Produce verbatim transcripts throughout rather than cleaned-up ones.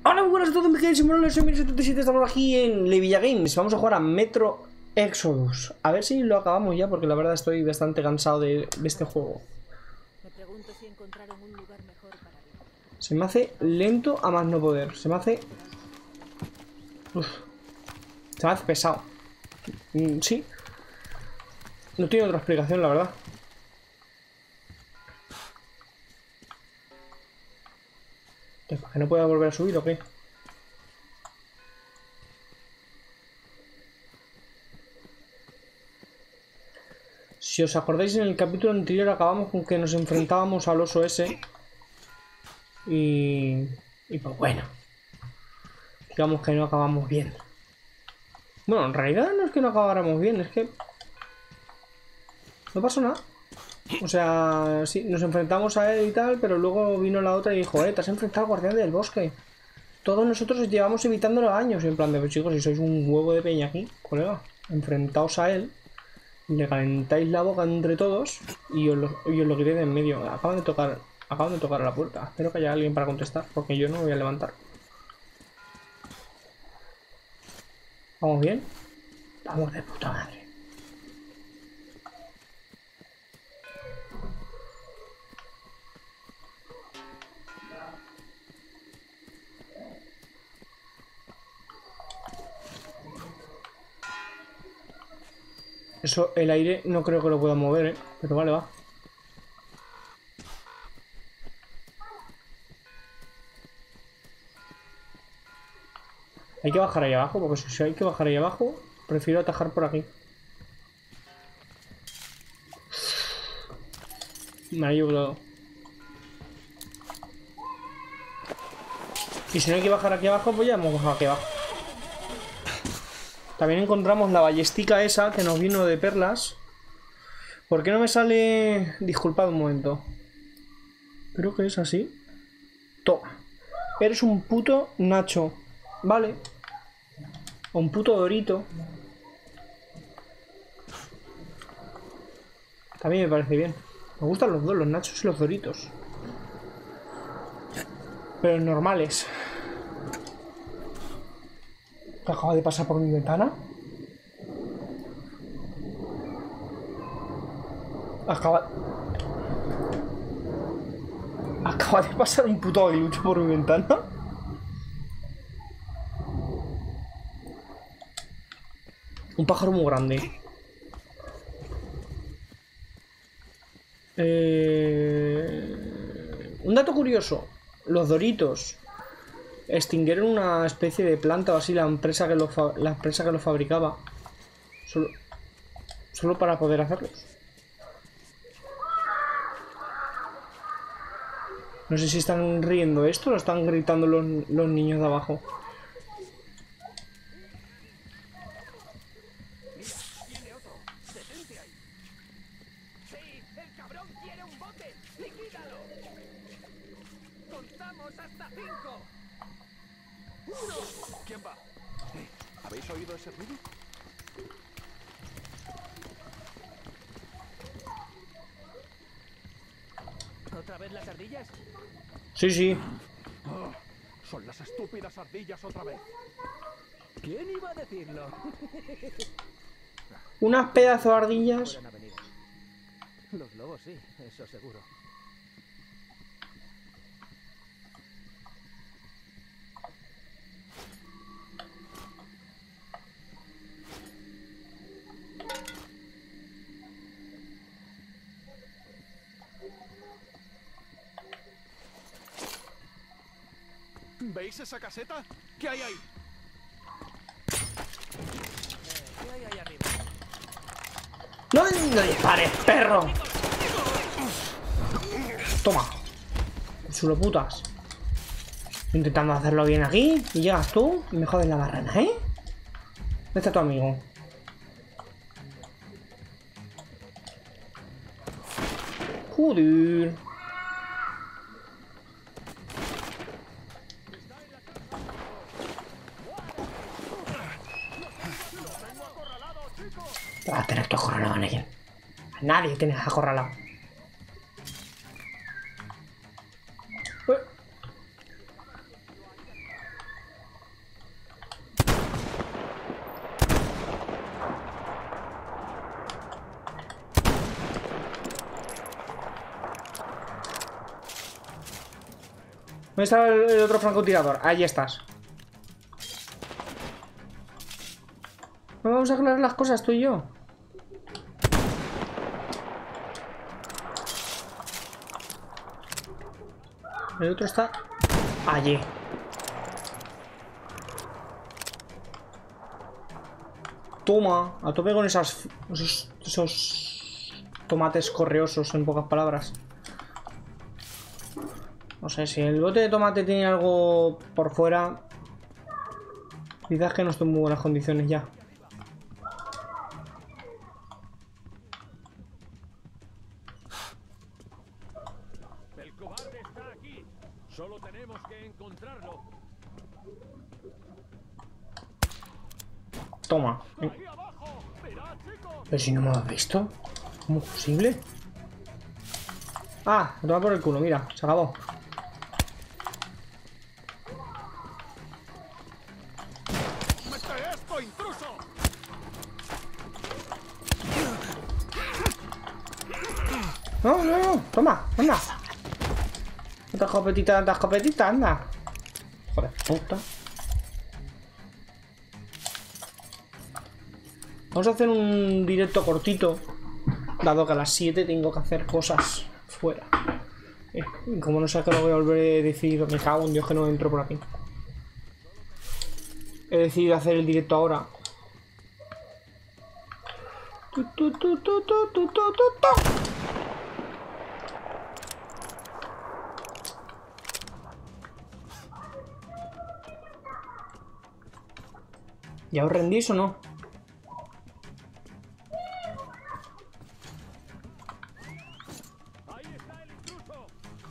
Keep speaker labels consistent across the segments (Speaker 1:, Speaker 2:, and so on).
Speaker 1: Hola, muy buenas a todos, mi querido Simón, soy mil setenta y siete, estamos aquí en Levilla Games. Vamos a jugar a Metro Exodus. A ver si lo acabamos ya, porque la verdad estoy bastante cansado de, de este juego.
Speaker 2: Me pregunto si encontraron un lugar mejor para vivir.
Speaker 1: Se me hace lento a más no poder. Se me hace... Uf. Se me hace pesado. Mm, sí. No tiene otra explicación, la verdad. ¿Para que no pueda volver a subir o qué? Si os acordáis, en el capítulo anterior acabamos con que nos enfrentábamos al oso ese. Y... Y pues bueno. Digamos que no acabamos bien. Bueno, en realidad no es que no acabáramos bien, es que... No pasó nada. O sea, sí, nos enfrentamos a él y tal, pero luego vino la otra y dijo, eh, te has enfrentado al guardián del bosque. Todos nosotros llevamos evitándolo años. Y en plan de, pues, chicos, si sois un huevo de peña aquí, colega, enfrentaos a él, le calentáis la boca entre todos y os lo, y os lo quitéis de en medio. Acaban de tocar, acaban de tocar a la puerta. Espero que haya alguien para contestar, porque yo no me voy a levantar. ¿Vamos bien? Vamos de puta madre. Eso, el aire no creo que lo pueda mover, ¿eh? Pero vale, va. Hay que bajar ahí abajo, porque si hay que bajar ahí abajo, prefiero atajar por aquí. Me ha ayudado. Y si no hay que bajar aquí abajo, pues ya hemos bajado aquí abajo. También encontramos la ballestica esa que nos vino de perlas. ¿Por qué no me sale...? Disculpad un momento. Creo que es así. Toma. Eres un puto Nacho. Vale. O un puto Dorito. También me parece bien. Me gustan los dos, los Nachos y los Doritos. Pero normales. ¿Qué acaba de pasar por mi ventana? Acaba... Acaba de pasar un puto aguilucho por mi ventana. Un pájaro muy grande. Eh... Un dato curioso. Los Doritos extinguieron una especie de planta o así, la empresa que lo, la empresa que lo fabricaba. Solo, solo para poder hacerlos. No sé si están riendo esto o están gritando los, los niños de abajo.
Speaker 3: Tiene otro. Detente ahí. Sí, el cabrón quiere un bote. Liquídalo. Contamos hasta cinco. Uno. ¿Quién va? Eh, ¿Habéis oído ese ruido? ¿Otra vez las ardillas?
Speaker 1: Sí, sí.
Speaker 3: Oh, son las estúpidas ardillas otra vez. ¿Quién iba a decirlo?
Speaker 1: Unas pedazo de ardillas.
Speaker 3: Los lobos sí, eso seguro. ¿Veis esa caseta? ¿Qué hay ahí? ¿Qué hay ahí arriba?
Speaker 1: ¡No, no dispares, perro! Toma. Chulo putas. Estoy intentando hacerlo bien aquí. Y llegas tú y me jodes la barrana, ¿eh? ¿Dónde está tu amigo? Joder. Te vas a tener tú acorralado, Anakin. A nadie tienes acorralado. ¿Dónde está el, el otro francotirador? Ahí estás. No vamos a aclarar las cosas, tú y yo. El otro está allí. Toma, a tope con esas, esos, esos tomates correosos, en pocas palabras. No sé, si el bote de tomate tiene algo por fuera, quizás que no estoy en muy buenas condiciones ya.
Speaker 3: El cobarde está aquí. Solo tenemos que encontrarlo.
Speaker 1: Toma.
Speaker 3: Ahí abajo. Mirad, chicos.
Speaker 1: Pero si no me lo has visto. ¿Cómo es posible? Ah, me toma por el culo, mira, se acabó.
Speaker 3: ¡Mete esto, intruso!
Speaker 1: No, no, no, toma, anda. Esta escopetita, esta escopetita, anda. Joder, puta. Vamos a hacer un directo cortito, dado que a las siete tengo que hacer cosas fuera. Eh, como no sé que lo voy a volver a decir, me cago en Dios que no entro por aquí. He decidido hacer el directo ahora. Tu, tu, tu, tu, tu, tu, tu, tu. ¿Ya os rendís o no?
Speaker 3: Ahí está el intruso.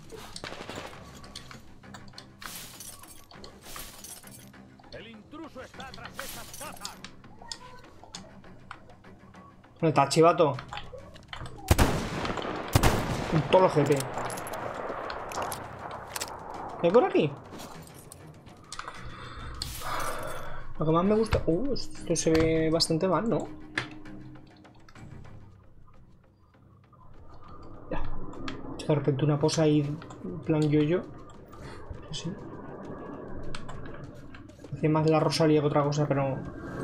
Speaker 3: El intruso está tras esas cajas.
Speaker 1: ¿Dónde está, chivato? Un todo el G P. ¿Hay por aquí? Lo que más me gusta... Uh, esto se ve bastante mal, ¿no? Ya. De repente una posa ahí en plan yo-yo. Sí. Hacía más la Rosalía que otra cosa, pero...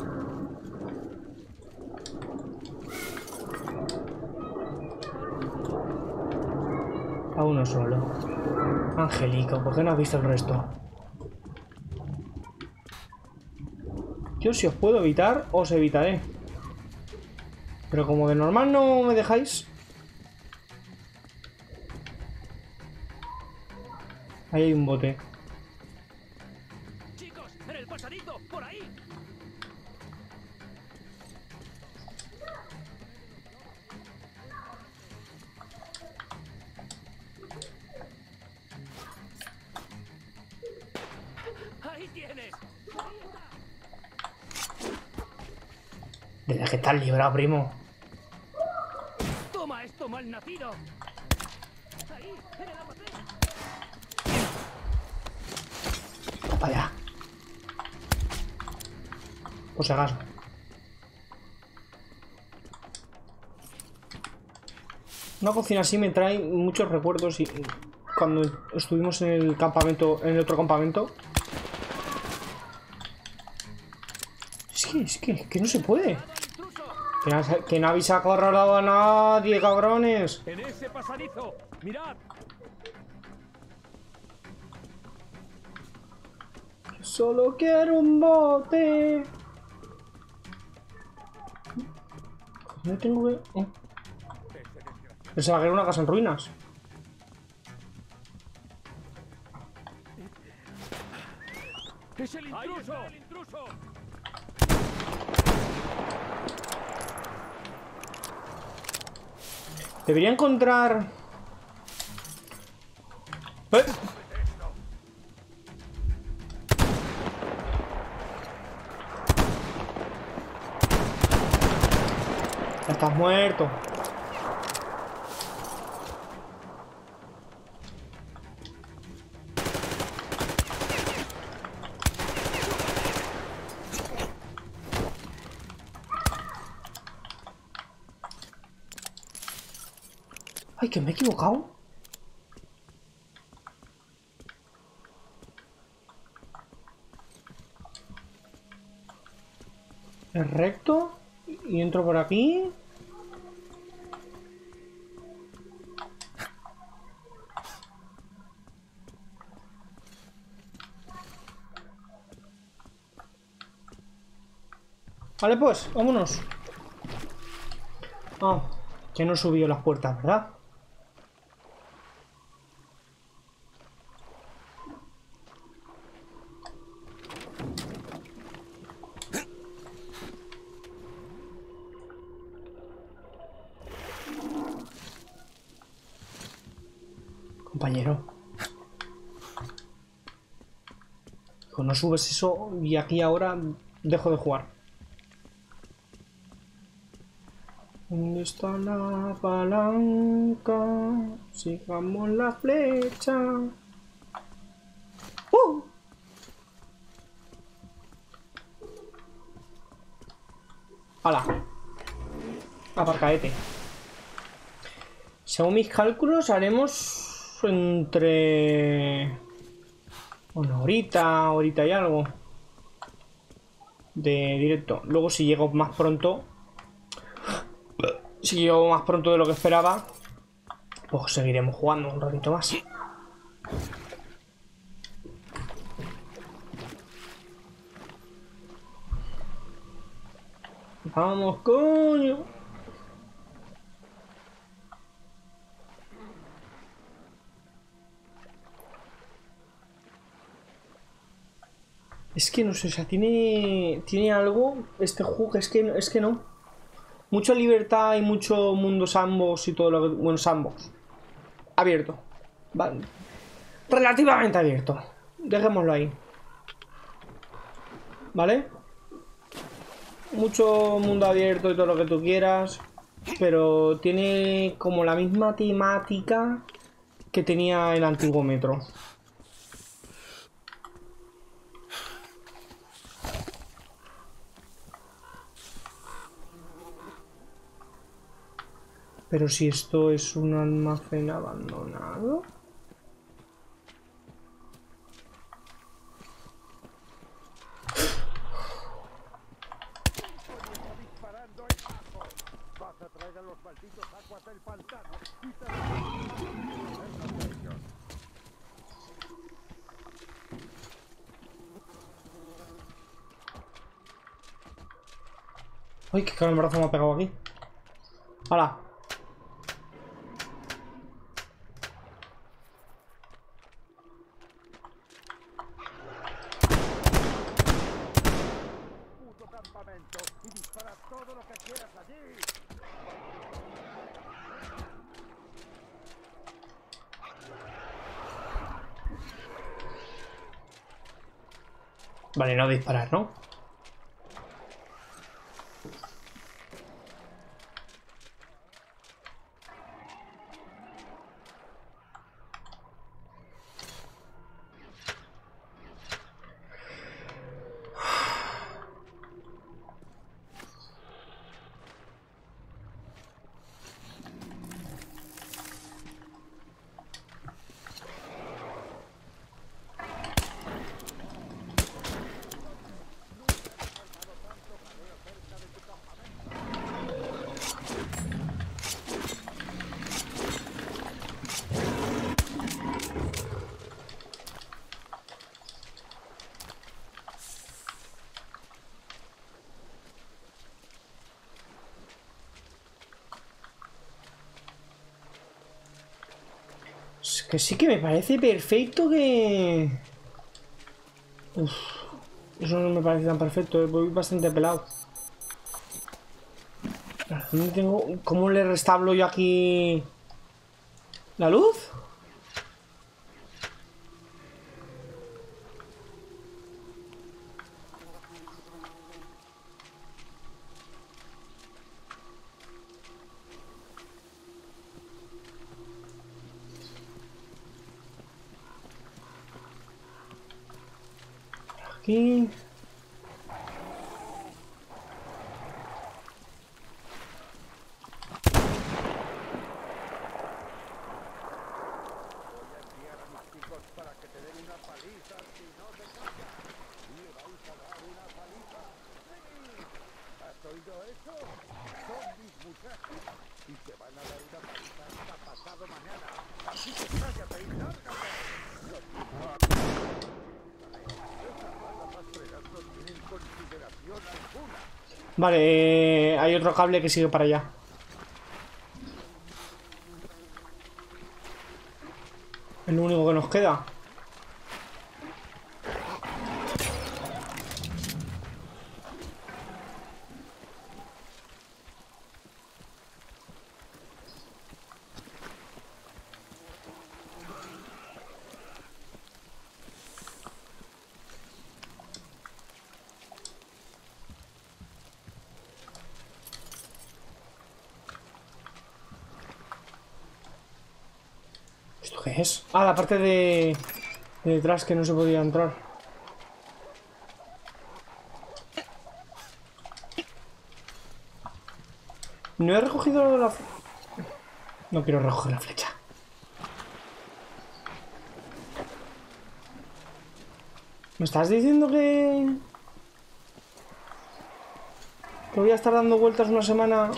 Speaker 1: A uno solo. Angélico, ¿por qué no has visto el resto? Yo si os puedo evitar, os evitaré. Pero como de normal no me dejáis... Ahí hay un bote.
Speaker 3: Chicos, en el pasadizo, por ahí. Ahí tienes.
Speaker 1: Desde que estás librado, primo.
Speaker 3: Toma esto, malnacido. Ahí, en el almacén.
Speaker 1: Para allá. Por si acaso. Una cocina así me trae muchos recuerdos y cuando estuvimos en el campamento, en el otro campamento. Es que, es que, es que no se puede. Que no, que no habéis acorralado a nadie, cabrones.
Speaker 3: En ese pasadizo, mirad.
Speaker 1: Solo quiero un bote. No tengo que... Oh. Pensaba que era una casa en ruinas.
Speaker 3: ¡Es el intruso! ¡El intruso!
Speaker 1: Debería encontrar... ¿Eh? Ya estás muerto. Ay, que me he equivocado. Es recto. Y entro por aquí. Vale, pues, vámonos. Ah, que no subió las puertas, ¿verdad? Compañero. Hijo, no subes eso y aquí ahora dejo de jugar. ¿Dónde está la palanca? Sigamos la flecha. ¡Uh! ¡Hala! Aparcaete. Según mis cálculos haremos entre... Una horita, horita y algo de directo. Luego si llego más pronto... Si llego más pronto de lo que esperaba, pues seguiremos jugando un ratito más. Vamos, coño. Es que no sé, o sea, tiene, tiene algo este juego que es que, es que no. Mucha libertad y mucho mundo sandbox y todo lo que... Bueno, sandbox. Abierto. Vale. Relativamente abierto. Dejémoslo ahí. ¿Vale? Mucho mundo abierto y todo lo que tú quieras. Pero tiene como la misma temática que tenía el antiguo Metro. Pero si esto es un almacén abandonado.
Speaker 3: Disparando el paso. Vas a traer a los malditos aguas del pantano y te
Speaker 1: Ay, qué calambrazo me ha pegado aquí. ¡Hala!
Speaker 3: puto campamento y dispara todo lo que quieras allí.
Speaker 1: Vale, no disparar, ¿no? Es que sí que me parece perfecto que... Uf, eso no me parece tan perfecto, voy bastante pelado. No tengo... ¿Cómo le restablo yo aquí la luz? Aquí...
Speaker 3: Para que te den una paliza si no te callas. Le vais a dar una paliza. Sí.
Speaker 4: oído eso? Zombies muchachos. Y te van a dar una paliza hasta pasado mañana. Así que cállate y lárgate. Esas baladas fregas no tienen consideración alguna.
Speaker 1: Vale, eh, hay otro cable que sigue para allá. Es lo único que nos queda. ¿Esto qué es? Ah, la parte de, de detrás que no se podía entrar. No he recogido la... No quiero recoger la flecha. ¿Me estás diciendo que... que voy a estar dando vueltas una semana?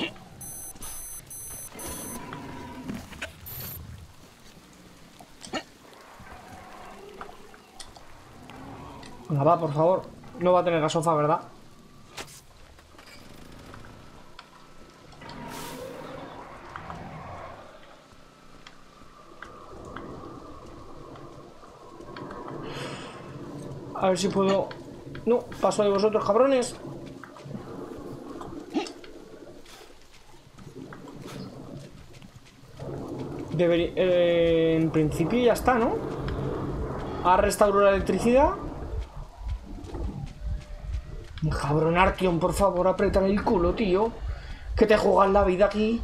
Speaker 1: Venga, va, por favor. No va a tener gasofa, ¿verdad? A ver si puedo... No, paso de vosotros, cabrones. Debería... Eh, en principio ya está, ¿no? Ha restaurado la electricidad. Cabrón, Artyom, por favor, apriétale el culo, tío. Que te juegas la vida aquí.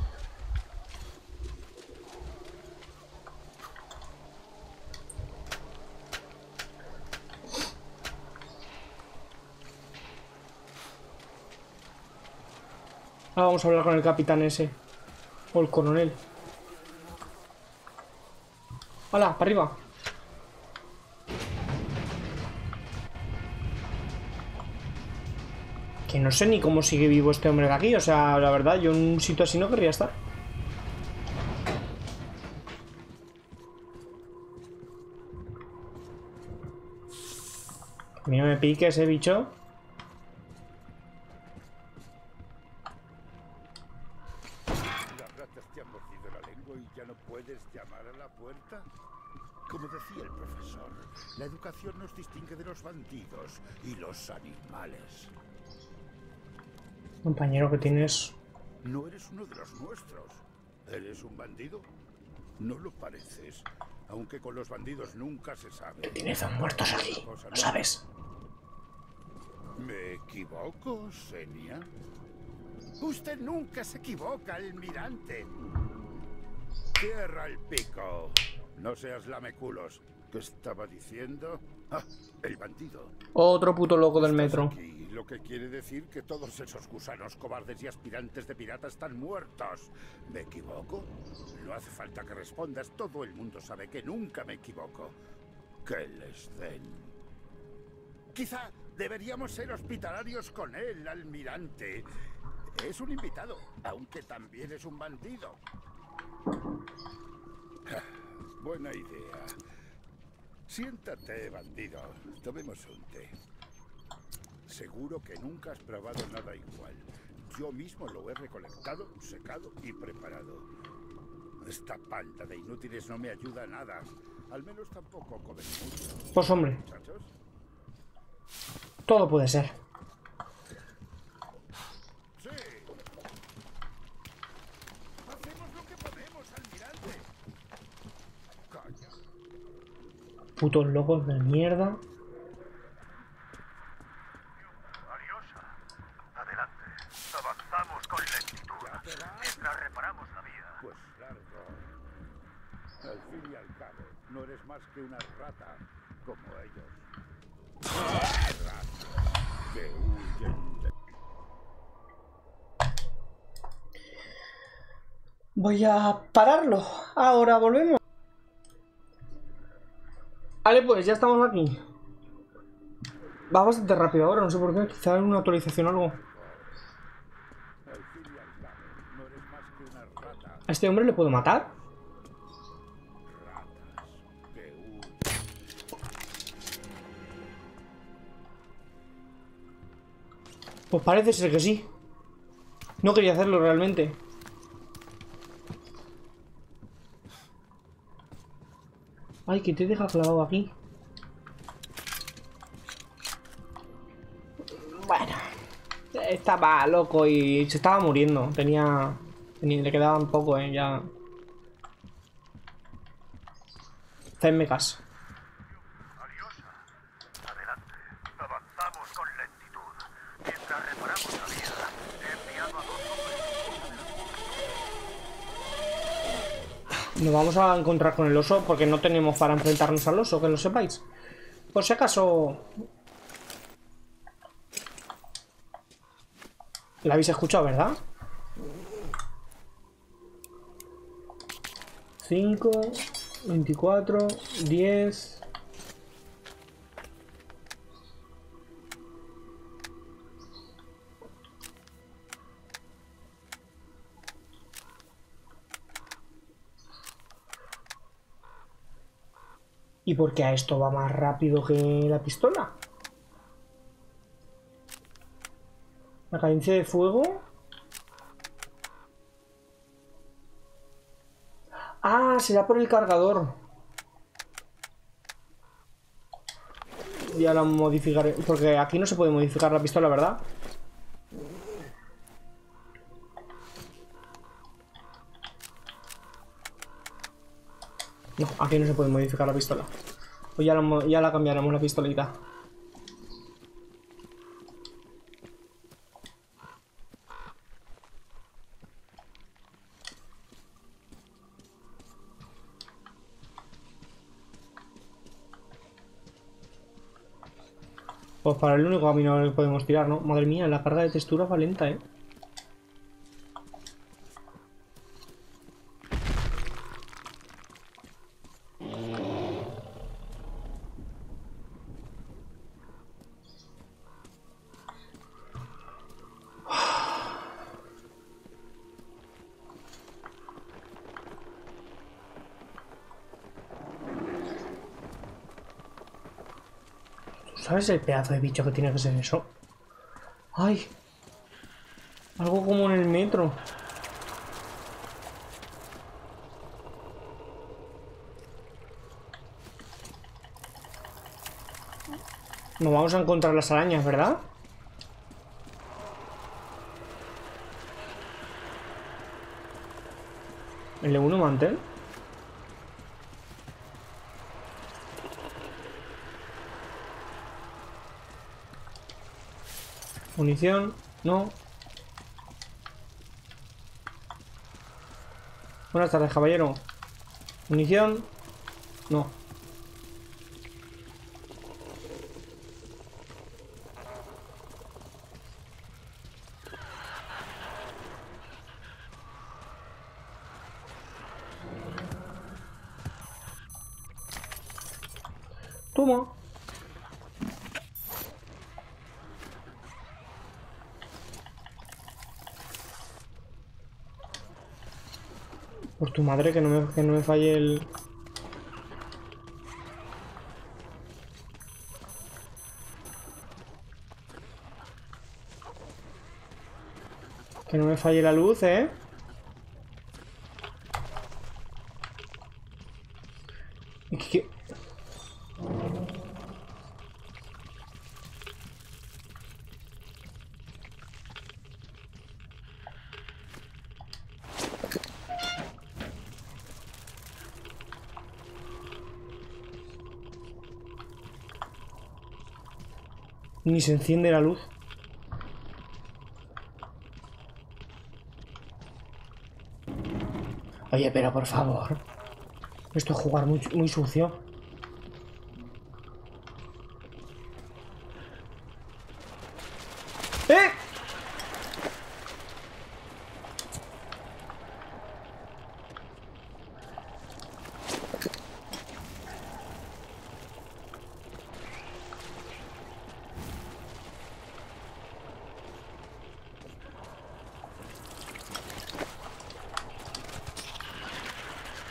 Speaker 1: Ahora vamos a hablar con el capitán ese. O el coronel. ¡Hala, para arriba! Que no sé ni cómo sigue vivo este hombre de aquí. O sea, la verdad, yo en un sitio así no querría estar. A mí no me pique ese bicho.
Speaker 4: Las ratas te han mordido la lengua y ya no puedes llamar a la puerta. Como decía el profesor, la educación nos distingue de los bandidos y los animales.
Speaker 1: Compañero, que tienes...
Speaker 4: No eres uno de los nuestros. ¿Eres un bandido? No lo pareces. Aunque con los bandidos nunca se sabe.
Speaker 1: Tienes a muertos aquí, ¿lo sabes?
Speaker 4: ¿Me equivoco, Senia? Usted nunca se equivoca, almirante. Cierra el pico. No seas lameculos. ¿Qué estaba diciendo? Ah, el bandido.
Speaker 1: Otro puto loco del metro.
Speaker 4: Aquí, lo que quiere decir que todos esos gusanos cobardes y aspirantes de pirata están muertos. ¿Me equivoco? No hace falta que respondas. Todo el mundo sabe que nunca me equivoco. Que les den. Quizá deberíamos ser hospitalarios con él, almirante. Es un invitado, aunque también es un bandido. Buena idea. Siéntate, bandido. Tomemos un té. Seguro que nunca has probado nada igual. Yo mismo lo he recolectado, secado y preparado. Esta panda de inútiles no me ayuda a nada. Al menos tampoco comen mucho.
Speaker 1: Pues hombre,
Speaker 4: ¿Muchachos?
Speaker 1: todo puede ser.
Speaker 4: Sí. Hacemos lo que podemos, almirante. Coño.
Speaker 1: Putos locos de mierda.
Speaker 5: Ariosa, adelante. Avanzamos con lentitud mientras reparamos la vía.
Speaker 4: Pues largo. Al fin y al cabo, no eres más que una rata como ellos. Ratas que huyen de...
Speaker 1: Voy a pararlo. Ahora volvemos. Vale, pues ya estamos aquí. Va bastante rápido ahora, no sé por qué. Quizá en una actualización o algo. ¿A este hombre le puedo matar? Pues parece ser que sí. No quería hacerlo realmente. Ay, que te deja clavado aquí. Bueno. Estaba loco y se estaba muriendo. Tenía... tenía le quedaban poco, eh, ya. Hacedme caso.
Speaker 5: Ariosa, adelante. Avanzamos con lentitud. Mientras reparamos la vía, he enviado a dos hombres.
Speaker 1: Nos vamos a encontrar con el oso porque no tenemos para enfrentarnos al oso, que lo sepáis. Por si acaso... La habéis escuchado, ¿verdad? cinco, veinticuatro, diez... ¿Y por qué a esto va más rápido que la pistola? La cadencia de fuego. Ah, será por el cargador. Ya la modificaré. Porque aquí no se puede modificar la pistola, ¿verdad? No, aquí no se puede modificar la pistola. Pues ya la, ya la cambiaremos la pistolita. Pues para el único camino que podemos tirar, ¿no? Madre mía, la carga de textura va lenta, ¿eh? ¿Sabes el pedazo de bicho que tiene que ser eso? ¡Ay! Algo como en el metro. Nos vamos a encontrar las arañas, ¿verdad? ¿El de uno mantel? Munición, no. Buenas tardes, caballero. Munición, no. Toma. Por tu madre, que no me, que no me falle el... Que no me falle la luz, ¿eh? ¿Y qué? Ni se enciende la luz. Oye, pero por favor. Esto es jugar muy, muy sucio. ¡Eh!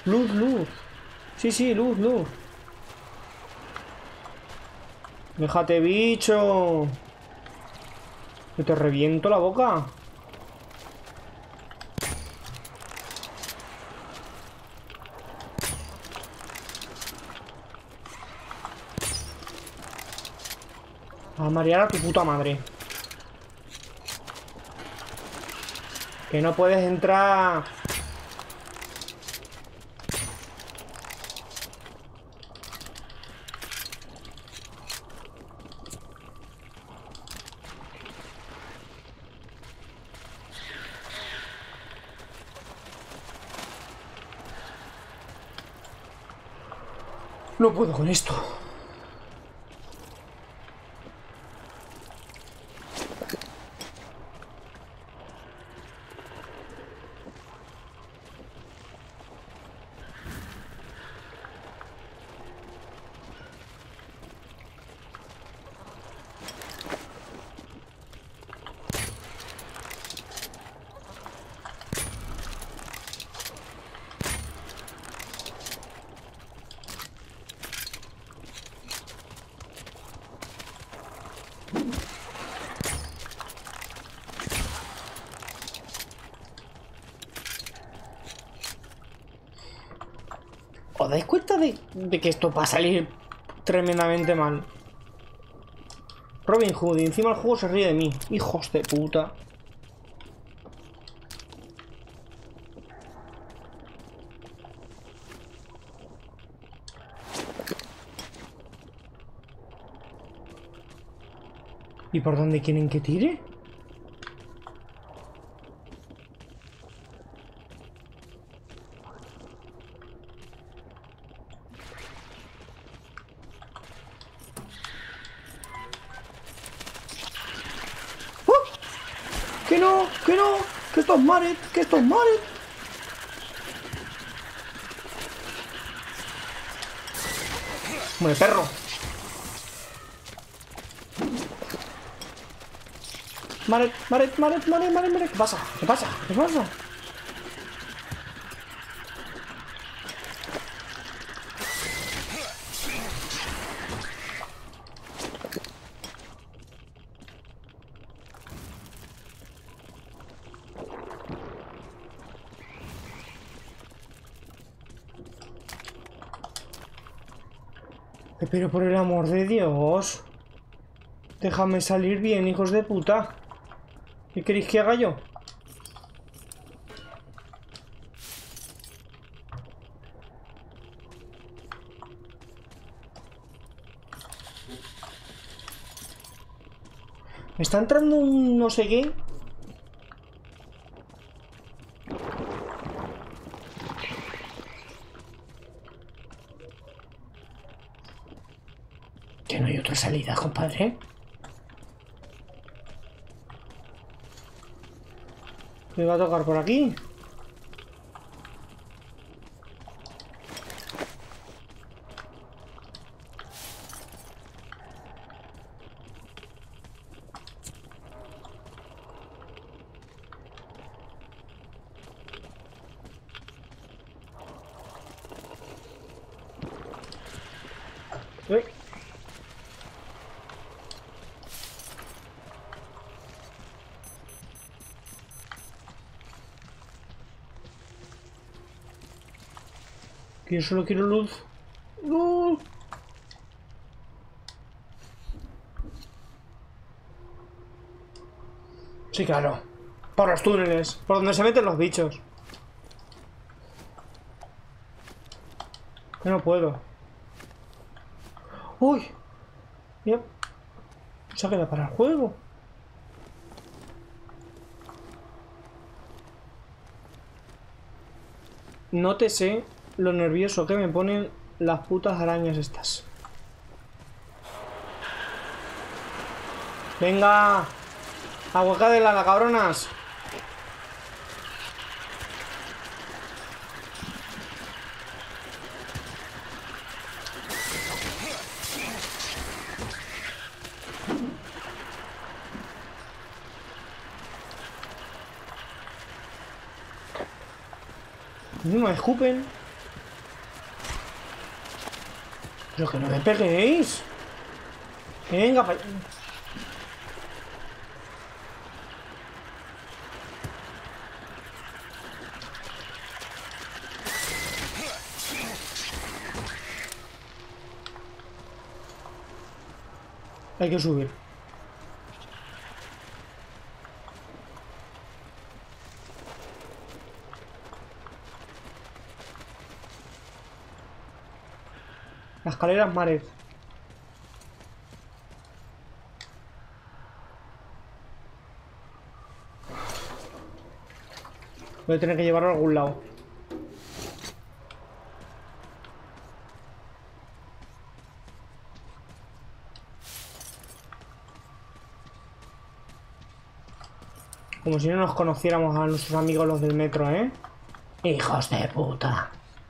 Speaker 1: Luz, luz. Sí, sí, luz, luz. Déjate, bicho. Que te reviento la boca. A marear a tu puta madre. Que no puedes entrar. No puedo con esto. ¿Os dais cuenta de, de que esto va a salir tremendamente mal? Robin Hood, y encima el juego se ríe de mí. Hijos de puta. ¿Y por dónde quieren que tire? ¡Que no! ¡Que no! ¡Que esto es Maret! ¡Que esto es Maret! ¡Muere, perro! Maret, Maret, Maret, Maret, Maret, Maret. ¿Qué pasa? ¿Qué pasa? ¿Qué pasa? Pero por el amor de Dios, déjame salir bien, hijos de puta. ¿Qué queréis que haga yo? Me está entrando un no sé qué. Que no hay otra salida, compadre. Me va a tocar por aquí. Uy. Que yo solo quiero luz. ¡Luz! Sí, claro. Por los túneles. Por donde se meten los bichos. Yo no puedo. ¡Uy! Mira. Se ha quedado para el juego. Nótese lo nervioso que me ponen las putas arañas estas. ¡Venga! ¡Aguacadela, la cabronas! No me escupen. Pero que no me peguéis. Venga, pa... Hay que subir. La escalera es Marez. Voy a tener que llevarlo a algún lado. Como si no nos conociéramos a nuestros amigos los del metro, ¿eh? ¡Hijos de puta!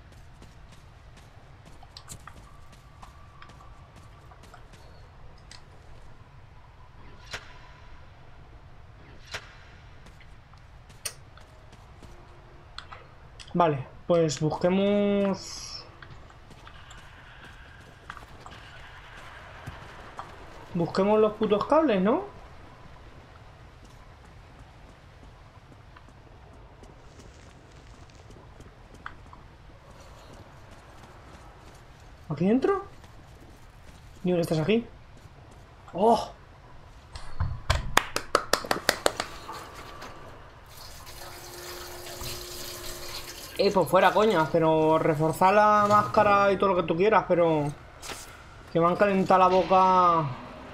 Speaker 1: Vale, pues busquemos... Busquemos los putos cables, ¿no? ¿Aquí dentro? Digo que estás aquí. ¡Oh! Eh, pues fuera, coña, pero reforzar la máscara y todo lo que tú quieras, pero... Que me han calentado la boca...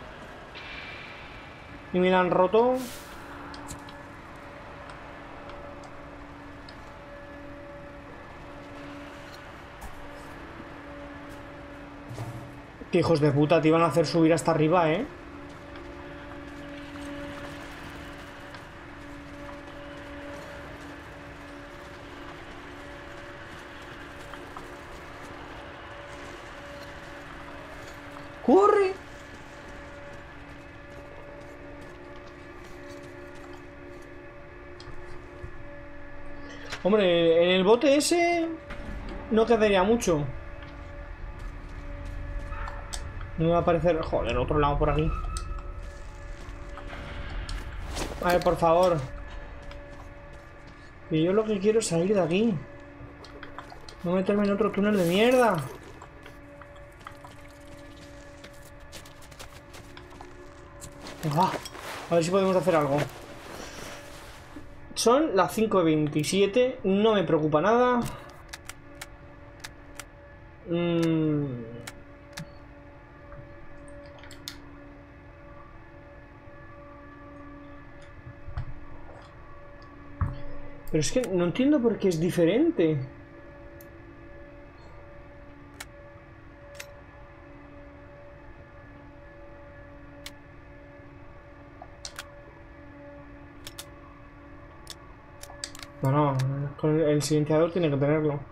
Speaker 1: Y me la han roto... Que hijos de puta, te iban a hacer subir hasta arriba, ¿eh? ¡Corre! Hombre, en el bote ese no quedaría mucho. No me va a aparecer... Joder, otro lado por aquí. A ver, por favor. Que yo lo que quiero es salir de aquí. No meterme en otro túnel de mierda. Venga, a ver si podemos hacer algo. Son las cinco y veintisiete. No me preocupa nada. Mmm... Pero es que no entiendo por qué es diferente. No, no, con el silenciador tiene que tenerlo.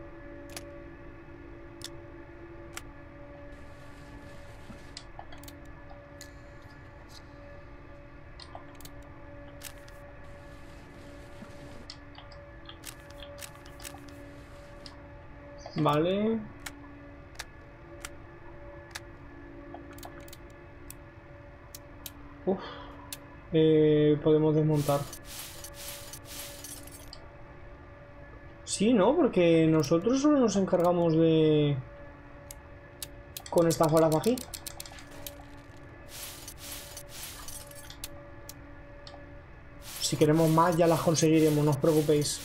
Speaker 1: Vale. Uf. Eh, podemos desmontar. Sí, ¿no? Porque nosotros solo nos encargamos de... Con estas bolas aquí. Si queremos más ya las conseguiremos, no os preocupéis.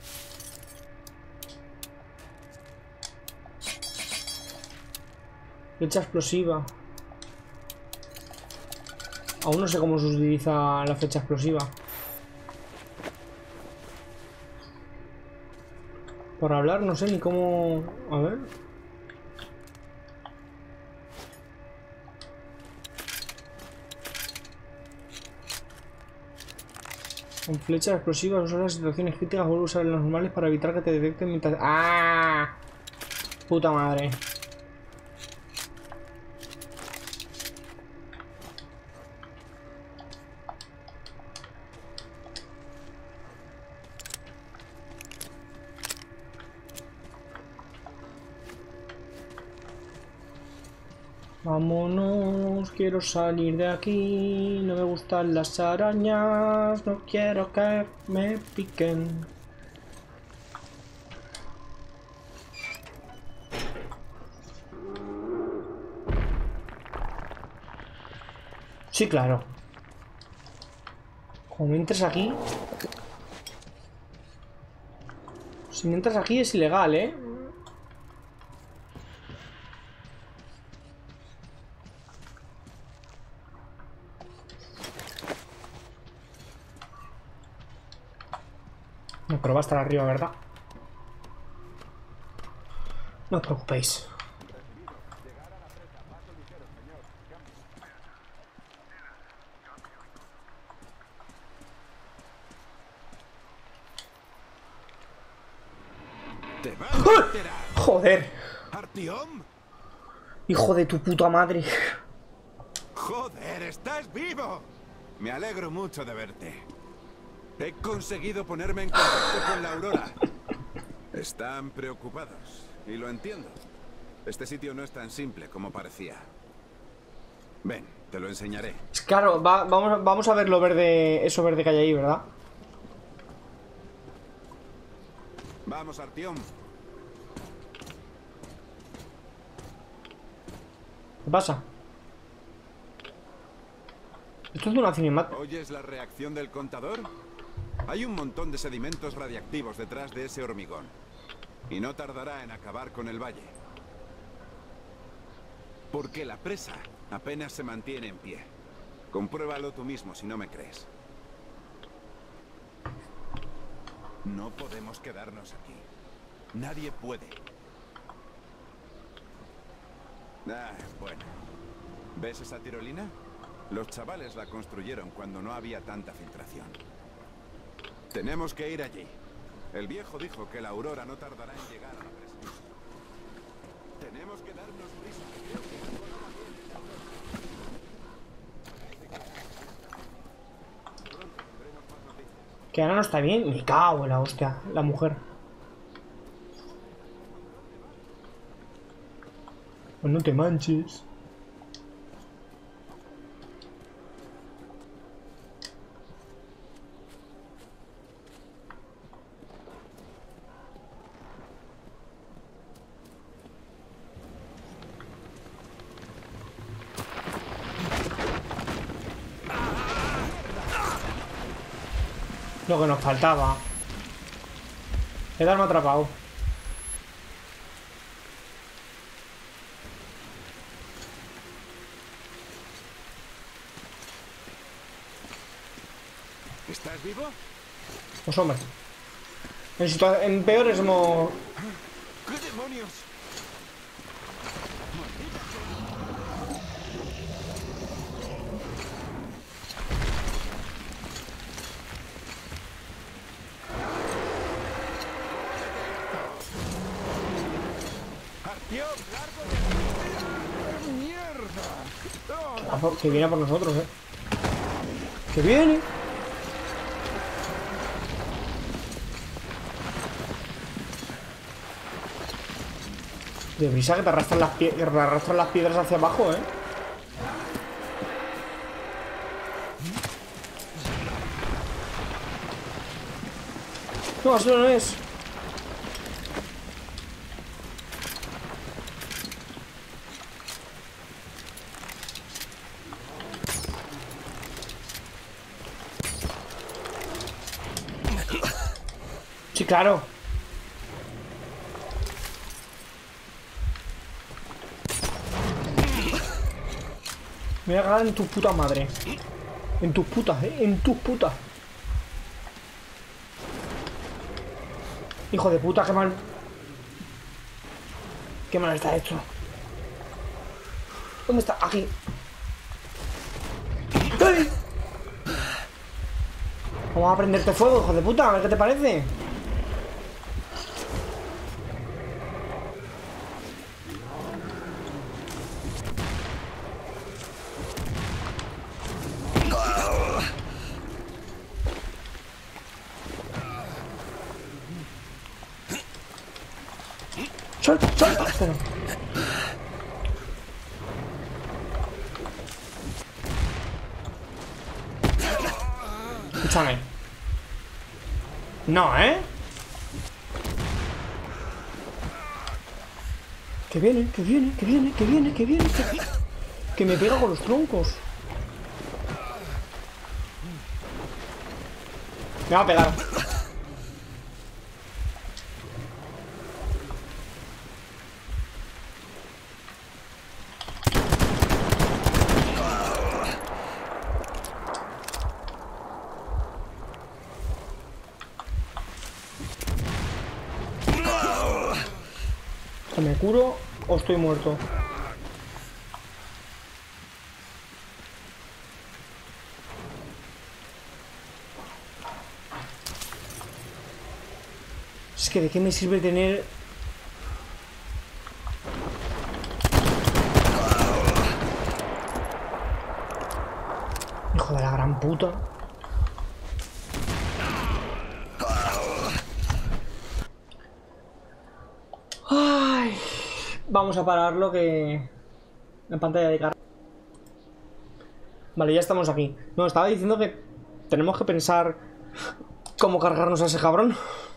Speaker 1: Flecha explosiva. Aún no sé cómo se utiliza la flecha explosiva. Por hablar, no sé ni cómo... A ver. Con flechas explosivas, usar las situaciones críticas, vuelve a usar las normales para evitar que te detecten mientras... ¡Ah! Puta madre. Vámonos, quiero salir de aquí. No me gustan las arañas. No quiero que me piquen. Sí, claro. Como entres aquí... Si me entras aquí es ilegal, ¿eh? No, pero va a estar arriba, ¿verdad? No os preocupéis.
Speaker 6: ¡Te vas a enterar!
Speaker 1: ¡Joder!
Speaker 6: ¡Artyom!
Speaker 1: ¡Hijo de tu puta madre!
Speaker 6: ¡Joder, estás vivo! Me alegro mucho de verte. He conseguido ponerme en contacto con la Aurora. Están preocupados, y lo entiendo. Este sitio no es tan simple como parecía. Ven, te lo enseñaré.
Speaker 1: Claro, va, vamos, vamos a ver lo verde, eso verde que hay ahí, ¿verdad?
Speaker 6: Vamos, Artyom.
Speaker 1: ¿Qué pasa? Esto es de una cinemática.
Speaker 6: ¿Oyes la reacción del contador? Hay un montón de sedimentos radiactivos detrás de ese hormigón. Y no tardará en acabar con el valle. Porque la presa apenas se mantiene en pie. Compruébalo tú mismo si no me crees. No podemos quedarnos aquí. Nadie puede. Ah, bueno. ¿Ves esa tirolina? Los chavales la construyeron cuando no había tanta filtración. Tenemos que ir allí. El viejo dijo que la Aurora no tardará en llegar a la presa. Tenemos que darnos prisa. Creo que algo no va bien en la Aurora. Pronto tendremos más noticias.
Speaker 1: Que ahora no está bien. Me cago en la hostia, la mujer. Pues no te manches. Lo que nos faltaba. Quedarme atrapado.
Speaker 6: ¿Estás vivo?
Speaker 1: Pues hombre. En, situa- en peores hemos...
Speaker 6: ¿Qué demonios? ¡Artyom, largo de aquí! ¡Mierda!
Speaker 1: Ah, por- que viene por nosotros, eh. Que viene. Deprisa que te arrastran las, pie- que te arrastran las piedras hacia abajo, eh. No, eso no es. Sí, claro. Me voy a cagar en tu puta madre. En tus putas, eh. En tus putas. Hijo de puta, qué mal. Qué mal está hecho. ¿Dónde está? Aquí. ¡Ay! Vamos a prenderte fuego, hijo de puta. A ver qué te parece. ¡Suelta, suelta! Espera. Escúchame. No, ¿eh? Que viene, que viene, que viene, que viene, que viene, que viene. Que me pega con los troncos. Me va a pegar. ¿Me curo o estoy muerto? Es que de qué me sirve tener... Hijo de la gran puta. Ay, vamos a pararlo que... En pantalla de carga. Vale, ya estamos aquí. No, estaba diciendo que tenemos que pensar cómo cargarnos a ese cabrón.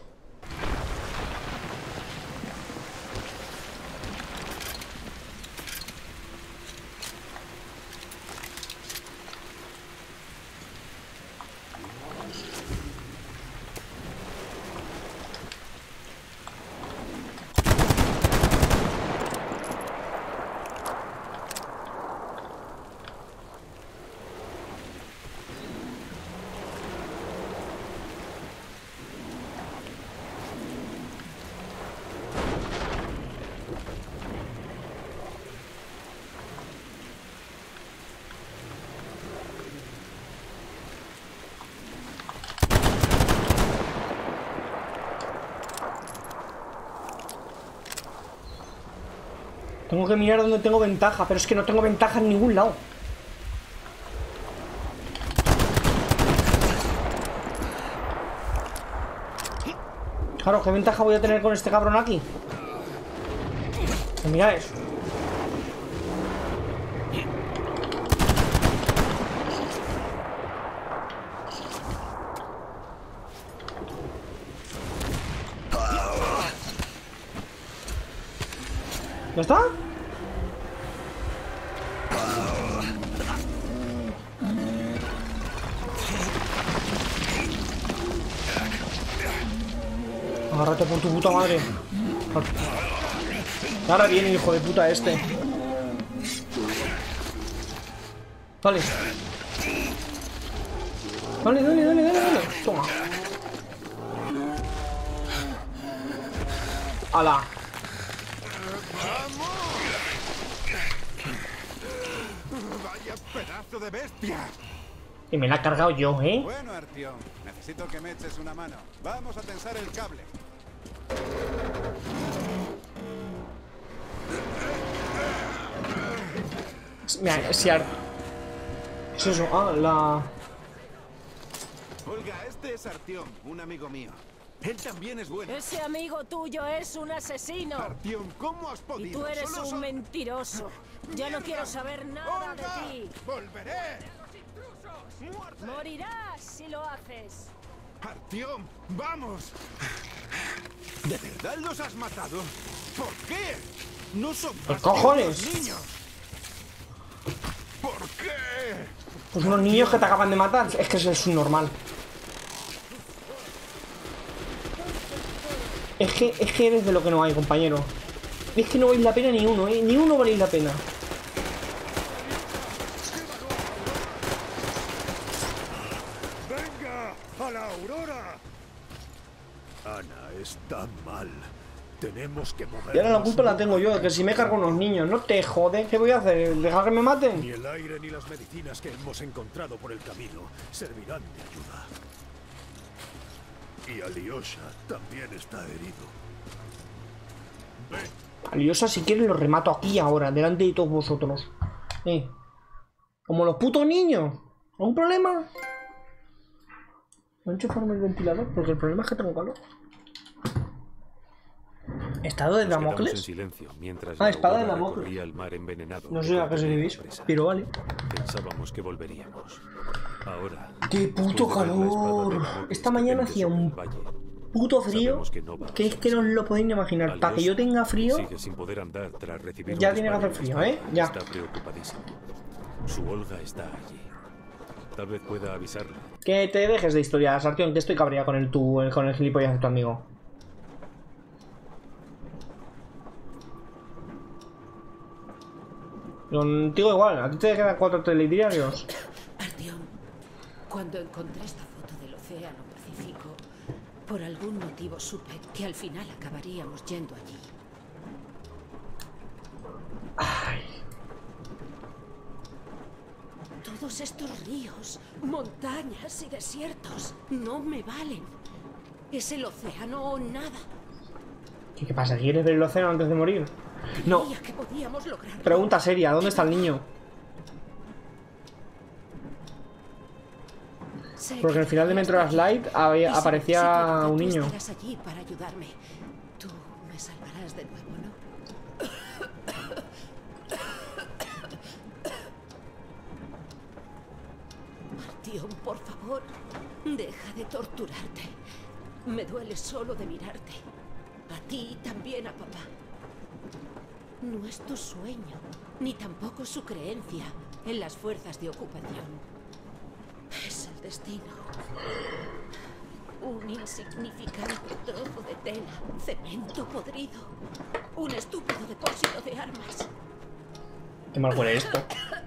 Speaker 1: Tengo que mirar donde tengo ventaja, pero es que no tengo ventaja en ningún lado. Claro, ¿qué ventaja voy a tener con este cabrón aquí? Pues mira eso. ¿Ya está? Agárrate por tu puta madre. Ahora viene el hijo de puta este. Vale. Vale, dale, dale, dale, dale. Toma. ¡Hala!
Speaker 6: ¡Vaya pedazo de bestia!
Speaker 1: Y me la he cargado yo, ¿eh?
Speaker 6: Bueno, Artyom, necesito que me eches una mano. Vamos a tensar el cable.
Speaker 1: Mira, si Ar... ¿Qué es eso? Ah, la...
Speaker 6: Olga, este es Artyom, un amigo mío. Él también es bueno.
Speaker 2: Ese amigo tuyo es un asesino.
Speaker 6: Artyom, ¿cómo has
Speaker 2: Y
Speaker 6: podido?
Speaker 2: tú eres
Speaker 6: Solo
Speaker 2: un
Speaker 6: son-
Speaker 2: mentiroso. Ya no quiero saber nada
Speaker 6: ¡Olga!
Speaker 2: de ti.
Speaker 6: ¡Volveré!
Speaker 2: Morirás si lo haces.
Speaker 6: Artyom, vamos. ¿De verdad los has matado? ¿Por qué? No son
Speaker 1: ¿Qué
Speaker 6: más que
Speaker 1: cojones?
Speaker 6: unos niños. ¿Por qué?
Speaker 1: Pues unos niños que te acaban de matar. Es que eso es un normal. Es que, es que eres de lo que no hay, compañero. Es que no veis la pena ni uno, ¿eh? Ni uno valéis la pena.
Speaker 7: ¡Venga! ¡A la aurora! Ana está mal. Tenemos que mover.
Speaker 1: Y ahora la culpa la tengo yo, de que si me cargo unos niños. No te jode, ¿qué voy a hacer? ¿Dejar que me
Speaker 7: Ni
Speaker 1: maten?
Speaker 7: el aire ni las medicinas que hemos encontrado por el camino servirán de ayuda. Y Alyosha también está herido. Ven.
Speaker 1: Aliosa, si quieres lo remato aquí ahora, delante de todos vosotros. Eh. Como los putos niños. ¿Algún problema? Voy a enchufarme el ventilador porque el problema es que tengo calor. ¿Estado de
Speaker 8: Nos quedamos en
Speaker 1: Damocles?
Speaker 8: silencio mientras
Speaker 1: Ah,
Speaker 8: la
Speaker 1: espada de
Speaker 8: aurora
Speaker 1: Damocles.
Speaker 8: recorría el mar envenenado
Speaker 1: No
Speaker 8: que
Speaker 1: sé a qué se
Speaker 8: contenía
Speaker 1: debéis,
Speaker 8: la presa.
Speaker 1: pero vale.
Speaker 8: Pensábamos que volveríamos. Ahora,
Speaker 1: ¡Qué puto calor! Esta mañana hacía un puto frío que es que no os lo podéis ni imaginar. Para que yo tenga frío,
Speaker 8: sigue sin poder andar tras recibir
Speaker 1: ya
Speaker 8: un
Speaker 1: tiene que hacer
Speaker 8: disparo
Speaker 1: frío, ¿eh? Ya.
Speaker 8: Está preocupadísimo. Su Olga está allí. Tal vez pueda avisarle.
Speaker 1: Que te dejes de historias, Artyom, que estoy cabreado con el, tu, con el gilipollas de tu amigo. Contigo igual, a ti te quedan cuatro telediarios.
Speaker 2: Artyom, cuando encontré esta foto del océano Pacífico, por algún motivo supe que al final acabaríamos yendo allí.
Speaker 1: Ay.
Speaker 2: Todos estos ríos, montañas y desiertos no me valen. Es el océano o nada.
Speaker 1: ¿Qué, qué pasa? ¿Quieres ver el océano antes de morir? No.
Speaker 2: Creía que podíamos lograrlo.
Speaker 1: Pregunta seria, ¿dónde está el niño?
Speaker 2: Sé
Speaker 1: Porque
Speaker 2: que
Speaker 1: en el final de
Speaker 2: deberías
Speaker 1: Metro Last Light había-
Speaker 2: Y si
Speaker 1: aparecía
Speaker 2: necesito que
Speaker 1: un
Speaker 2: tú
Speaker 1: niño.
Speaker 2: estarás allí para ayudarme. Tú me salvarás de nuevo, ¿no? Artyom, por favor, deja de torturarte. Me duele solo de mirarte. A ti y también a papá. No es tu sueño, ni tampoco su creencia en las fuerzas de ocupación. Es el destino. Un insignificante trozo de tela, cemento podrido. Un estúpido depósito de armas.
Speaker 1: Qué mal huele esto.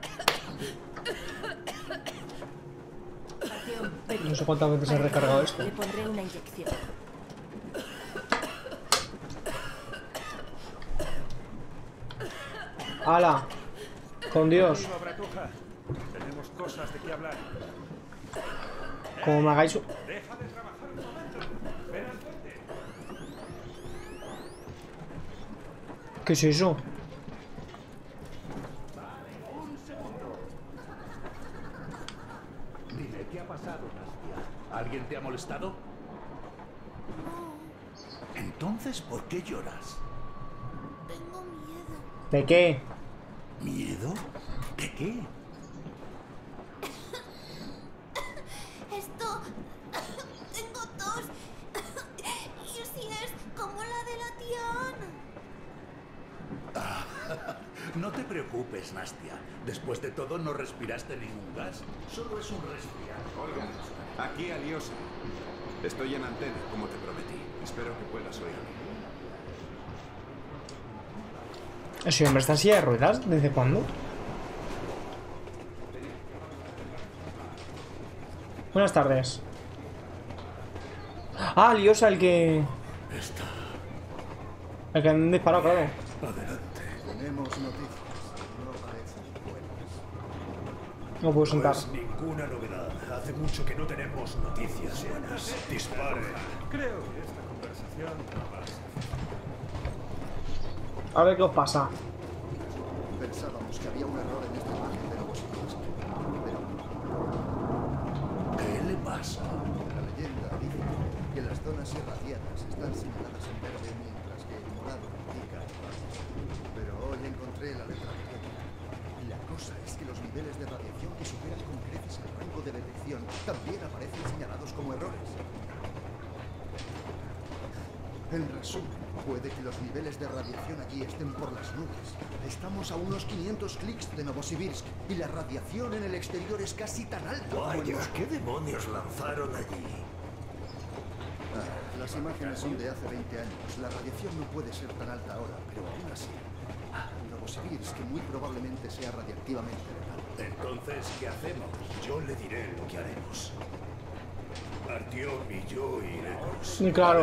Speaker 2: Artyom, ven.
Speaker 1: No sé cuántas veces he recargado esto.
Speaker 2: Le pondré una inyección.
Speaker 1: ¡Hala! Con Dios.
Speaker 7: Tranquilo, Bratuja. Tenemos cosas de qué hablar.
Speaker 1: Como me hagáis... un-
Speaker 7: Deja de trabajar un momento. Ven al frente.
Speaker 1: ¿Qué es eso?
Speaker 9: Dime, ¿qué ha pasado, Nastia? ¿Alguien te ha molestado? Entonces, ¿por qué lloras?
Speaker 10: Tengo miedo.
Speaker 1: ¿De qué?
Speaker 9: ¿Miedo? ¿De qué?
Speaker 10: Esto... Tengo tos. Y si es como la de la tía Ana.
Speaker 9: No te preocupes, Nastia. Después de todo, no respiraste ningún gas. Solo es un resfriado.
Speaker 6: Olga, aquí Aliosa. Estoy en antena, como te prometí. Espero que puedas oírme.
Speaker 1: ¿Ese hombre está en silla de ruedas? ¿Desde cuándo? Buenas tardes. Ah, Liosa, el que...
Speaker 9: Está.
Speaker 1: El que han disparado, claro.
Speaker 9: Adelante.
Speaker 4: Tenemos noticias. No parecen buenas.
Speaker 1: No puedo sentar.
Speaker 7: Pues ninguna novedad. Hace mucho que no tenemos noticias buenas. Dispare. Creo que esta conversación no va a ser.
Speaker 1: A ver qué os pasa.
Speaker 4: Pensábamos que había un error en esta imagen de Novosibirsk, pero
Speaker 9: ¿Qué le pasa?
Speaker 4: la leyenda dice que las zonas irradiadas están señaladas en verde mientras que el morado indica el paz. Pero hoy encontré la letra pequeña. Y la cosa es que los niveles de radiación que superan con creces el rango de detección también aparecen señalados como errores. En resumen, puede que los niveles de radiación allí estén por las nubes. Estamos a unos quinientos clics de Novosibirsk y la radiación en el exterior es casi tan alta. como en
Speaker 9: Vaya,
Speaker 4: Moscú.
Speaker 9: ¿qué demonios lanzaron allí?
Speaker 4: Ah, las imágenes son de hace veinte años. La radiación no puede ser tan alta ahora, pero aún así. Novosibirsk muy probablemente sea radiactivamente letal.
Speaker 9: Entonces, ¿qué hacemos?
Speaker 7: Yo le diré lo que haremos. Artyom y yo iremos.
Speaker 1: Sí, claro.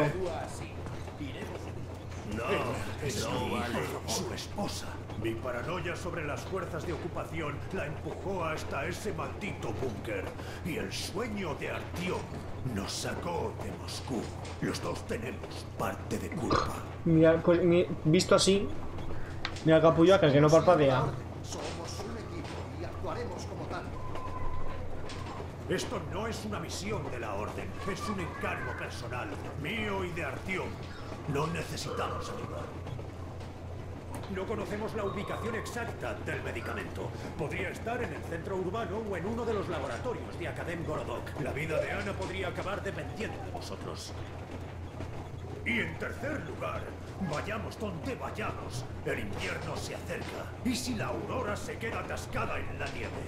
Speaker 9: No,
Speaker 7: Es
Speaker 9: no
Speaker 7: mi
Speaker 9: vale.
Speaker 7: hija, su esposa. Mi paranoia sobre las fuerzas de ocupación la empujó hasta ese maldito búnker. Y el sueño de Artyom nos sacó de Moscú. Los dos tenemos parte de culpa.
Speaker 1: Mira, pues mi- visto así, mira el capullo que el que no parpadea.
Speaker 4: Somos un equipo y actuaremos como tal.
Speaker 7: Esto no es una misión de la Orden, es un encargo personal, mío y de Artyom. No necesitamos ayuda. No conocemos la ubicación exacta del medicamento. Podría estar en el centro urbano o en uno de los laboratorios de Akadem Gorodok. La vida de Ana podría acabar dependiendo de vosotros. Y en tercer lugar, vayamos donde vayamos, el invierno se acerca. ¿Y si la aurora se queda atascada en la nieve?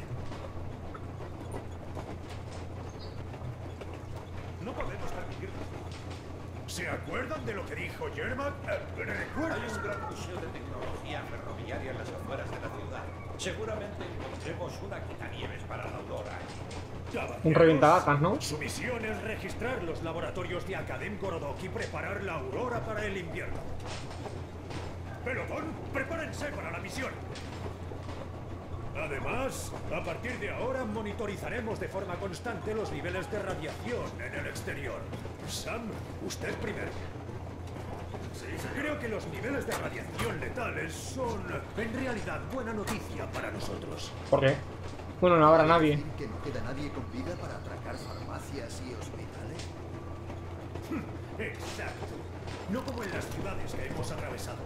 Speaker 7: No podemos permitirlo. ¿Se acuerdan de lo que dijo Yermak? Eh, ¿Recuerdan?
Speaker 11: Hay un gran museo de tecnología ferroviaria en las afueras de la ciudad. Seguramente encontremos una quitanieves para la aurora.
Speaker 1: Un reventavacas, ¿no?
Speaker 7: Su misión es registrar los laboratorios de Akadem Gorodok y preparar la aurora para el invierno. Pelotón, prepárense para la misión. Además, a partir de ahora monitorizaremos de forma constante los niveles de radiación en el exterior. Sam, usted primero. Creo que los niveles de radiación letales son, en realidad, buena noticia para nosotros.
Speaker 1: ¿Por qué? Bueno, no habrá nadie.
Speaker 12: ¿Que no queda nadie con vida para atracar farmacias y hospitales?
Speaker 7: Exacto. No como en las ciudades que hemos atravesado.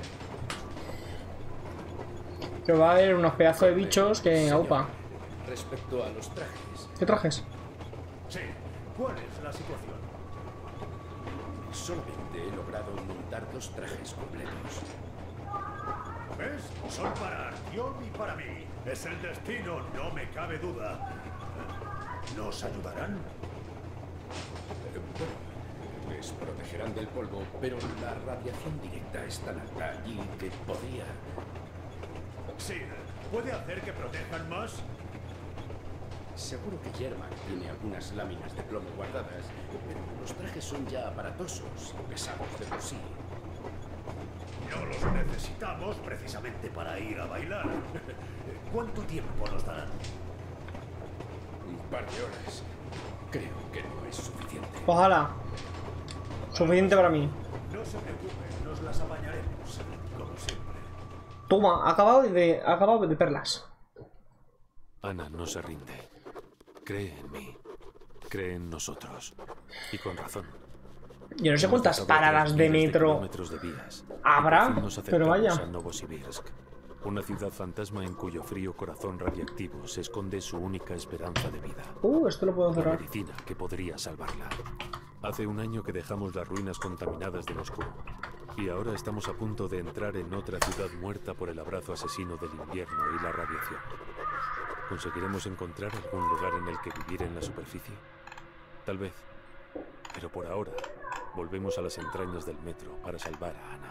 Speaker 1: Que va a haber unos pedazos de bichos que...
Speaker 11: Señor,
Speaker 1: ¡Aupa!
Speaker 11: Respecto a los trajes.
Speaker 1: ¿Qué trajes?
Speaker 7: Sí. ¿Cuál es la situación?
Speaker 11: Solamente he logrado montar dos trajes completos.
Speaker 7: ¿Ves? Son para Artyom y para mí. Es el destino, no me cabe duda. ¿Nos ayudarán?
Speaker 11: Eh, bueno, les protegerán del polvo, pero la radiación directa es tan alta allí que podría...
Speaker 7: Sí, ¿puede hacer que protejan más?
Speaker 11: Seguro que Yermak tiene algunas láminas de plomo guardadas, pero los trajes son ya aparatosos y pesados de por sí.
Speaker 7: No los necesitamos precisamente para ir a bailar. ¿Cuánto tiempo nos darán?
Speaker 11: Un par de horas. Creo que no es suficiente.
Speaker 1: Ojalá. Suficiente para mí.
Speaker 7: No se preocupen, nos las apañaremos, como siempre.
Speaker 1: Toma, acabado de, acabado de perlas.
Speaker 8: Ana no se rinde. Cree en mí. Cree en nosotros. Y con razón.
Speaker 1: Yo no sé cuántas paradas de metro habrá, pero vaya.
Speaker 8: A Novosibirsk, una ciudad fantasma en cuyo frío corazón radiactivo se esconde su única esperanza de vida.
Speaker 1: Uh, esto lo puedo cerrar.
Speaker 8: La medicina que podría salvarla. Hace un año que dejamos las ruinas contaminadas de Moscú. Y ahora estamos a punto de entrar en otra ciudad muerta por el abrazo asesino del invierno y la radiación. ¿Conseguiremos encontrar algún lugar en el que vivir en la superficie? Tal vez. Pero por ahora, volvemos a las entrañas del metro para salvar a Ana.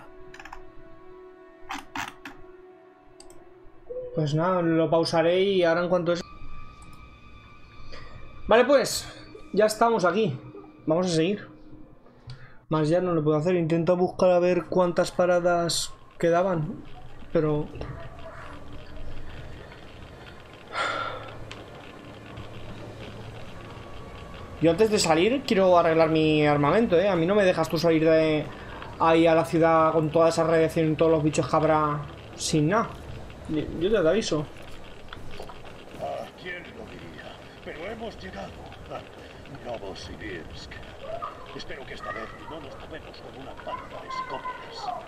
Speaker 1: Pues nada, lo pausaré y ahora en cuanto es... Vale, pues, ya estamos aquí. Vamos a seguir. Más ya no lo puedo hacer. Intento buscar a ver cuántas paradas quedaban. Pero... Yo antes de salir quiero arreglar mi armamento, ¿eh? A mí no me dejas tú salir de ahí a la ciudad con toda esa radiación y todos los bichos que habrá sin nada. Yo te aviso.
Speaker 7: Ah, ¿quién lo diría? Pero hemos llegado a Novosibirsk. Espero que esta vez no nos topemos con una banda de escombros.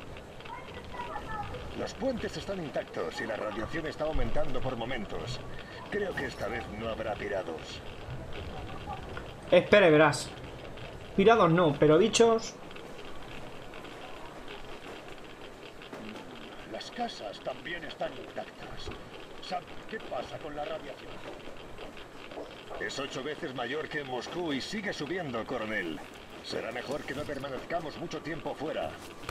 Speaker 13: Los puentes están intactos y la radiación está aumentando por momentos. Creo que esta vez no habrá pirados.
Speaker 1: Espera, verás. Pirados no, pero bichos...
Speaker 7: Las casas también están intactas. Sam, ¿qué pasa con la radiación?
Speaker 13: Es ocho veces mayor que en Moscú y sigue subiendo, coronel. Será mejor que no permanezcamos mucho tiempo fuera.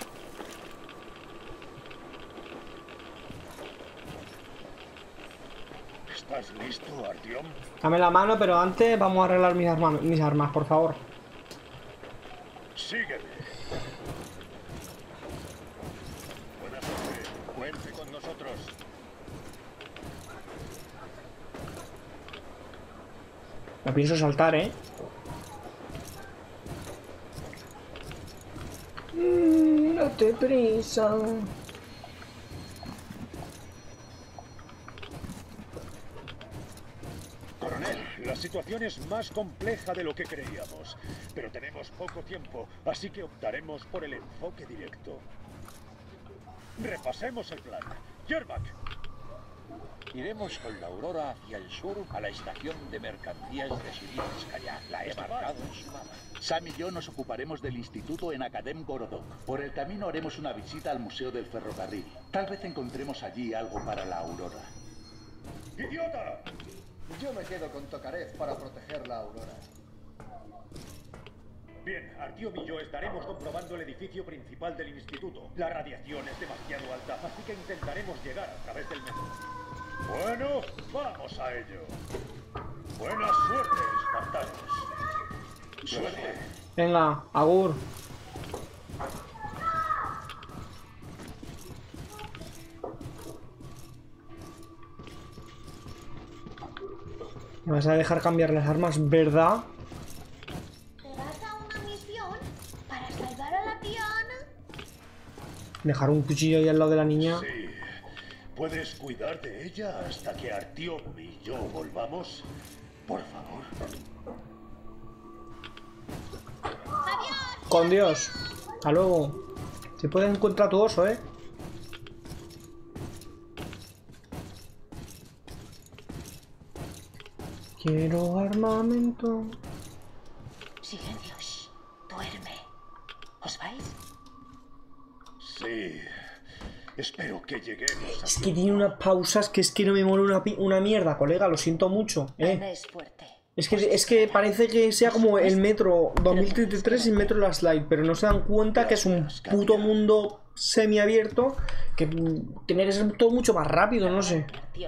Speaker 7: ¿Estás listo, Artyom?
Speaker 1: Dame la mano, pero antes vamos a arreglar mis armas, mis armas, por favor.
Speaker 7: Sígueme.
Speaker 13: Buena suerte. Cuente con nosotros.
Speaker 1: No pienso saltar, ¿eh? Mm, date prisa.
Speaker 7: Coronel, la situación es más compleja de lo que creíamos, pero tenemos poco tiempo, así que optaremos por el enfoque directo.
Speaker 14: Repasemos el plan. Yerbak.
Speaker 15: Iremos con la Aurora hacia el sur a la estación de mercancías de Sivitskaya. La he marcado en su mapa.
Speaker 9: Sam y yo nos ocuparemos del instituto en Akadem Gorodok. Por el camino haremos una visita al Museo del Ferrocarril. Tal vez encontremos allí algo para la Aurora.
Speaker 14: ¡Idiota!
Speaker 12: Yo me quedo con Tokarev para proteger la Aurora.
Speaker 14: Bien, Artyom y yo estaremos comprobando el edificio principal del instituto. La radiación es demasiado alta, así que intentaremos llegar a través del metro. Bueno, vamos a ello. Buena suerte, espartanos. Suerte.
Speaker 1: Venga, agur. Me vas a dejar cambiar las armas, ¿verdad?
Speaker 10: ¿Te vas a una misión para salvar a la tía Ana?
Speaker 1: Dejar un cuchillo ahí al lado de la niña.
Speaker 14: Sí. ¿Puedes cuidar de ella hasta que Artyom y yo volvamos? Por favor.
Speaker 10: ¡Adiós!
Speaker 1: Con Dios. Hasta luego. Se puede encontrar tu oso, ¿eh? Quiero armamento.
Speaker 2: Silencio, shh. Duerme. ¿Os vais?
Speaker 14: Sí. Espero que lleguemos a...
Speaker 1: Es que tiene unas pausas que es que no me mola una, una mierda, colega. Lo siento mucho, ¿eh?
Speaker 2: Ana es fuerte.
Speaker 1: Es que, es que parece que sea como el Metro dos mil treinta y tres y el Metro Last Light, pero no se dan cuenta que es un puto mundo semiabierto que tiene que ser todo mucho más rápido, no sé.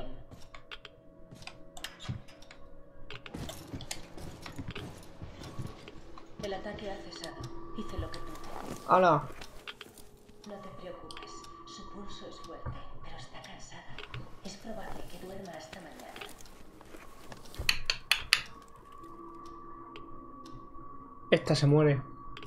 Speaker 2: El ataque ha cesado. Hice lo que pude.
Speaker 1: ¡Hala!
Speaker 2: No te preocupes. Su pulso es fuerte, pero está cansada. Es probable que duerma hasta mañana.
Speaker 1: Esta se muere.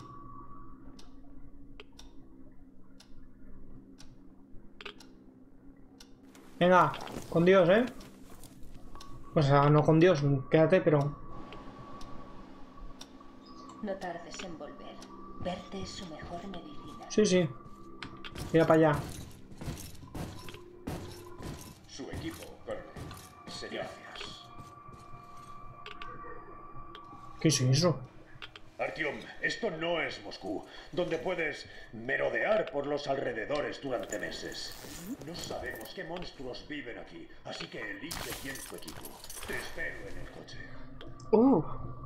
Speaker 1: Venga, con Dios, ¿eh? O sea, no con Dios, quédate, pero...
Speaker 2: No tardes en volver. Verte es su mejor medicina.
Speaker 1: Sí, sí. Mira para allá.
Speaker 14: Su equipo, coronel. Gracias.
Speaker 1: ¿Qué es eso?
Speaker 14: Artyom, esto no es Moscú, donde puedes merodear por los alrededores durante meses. No sabemos qué monstruos viven aquí, así que elige bien tu equipo. Te espero en el coche.
Speaker 1: Uh.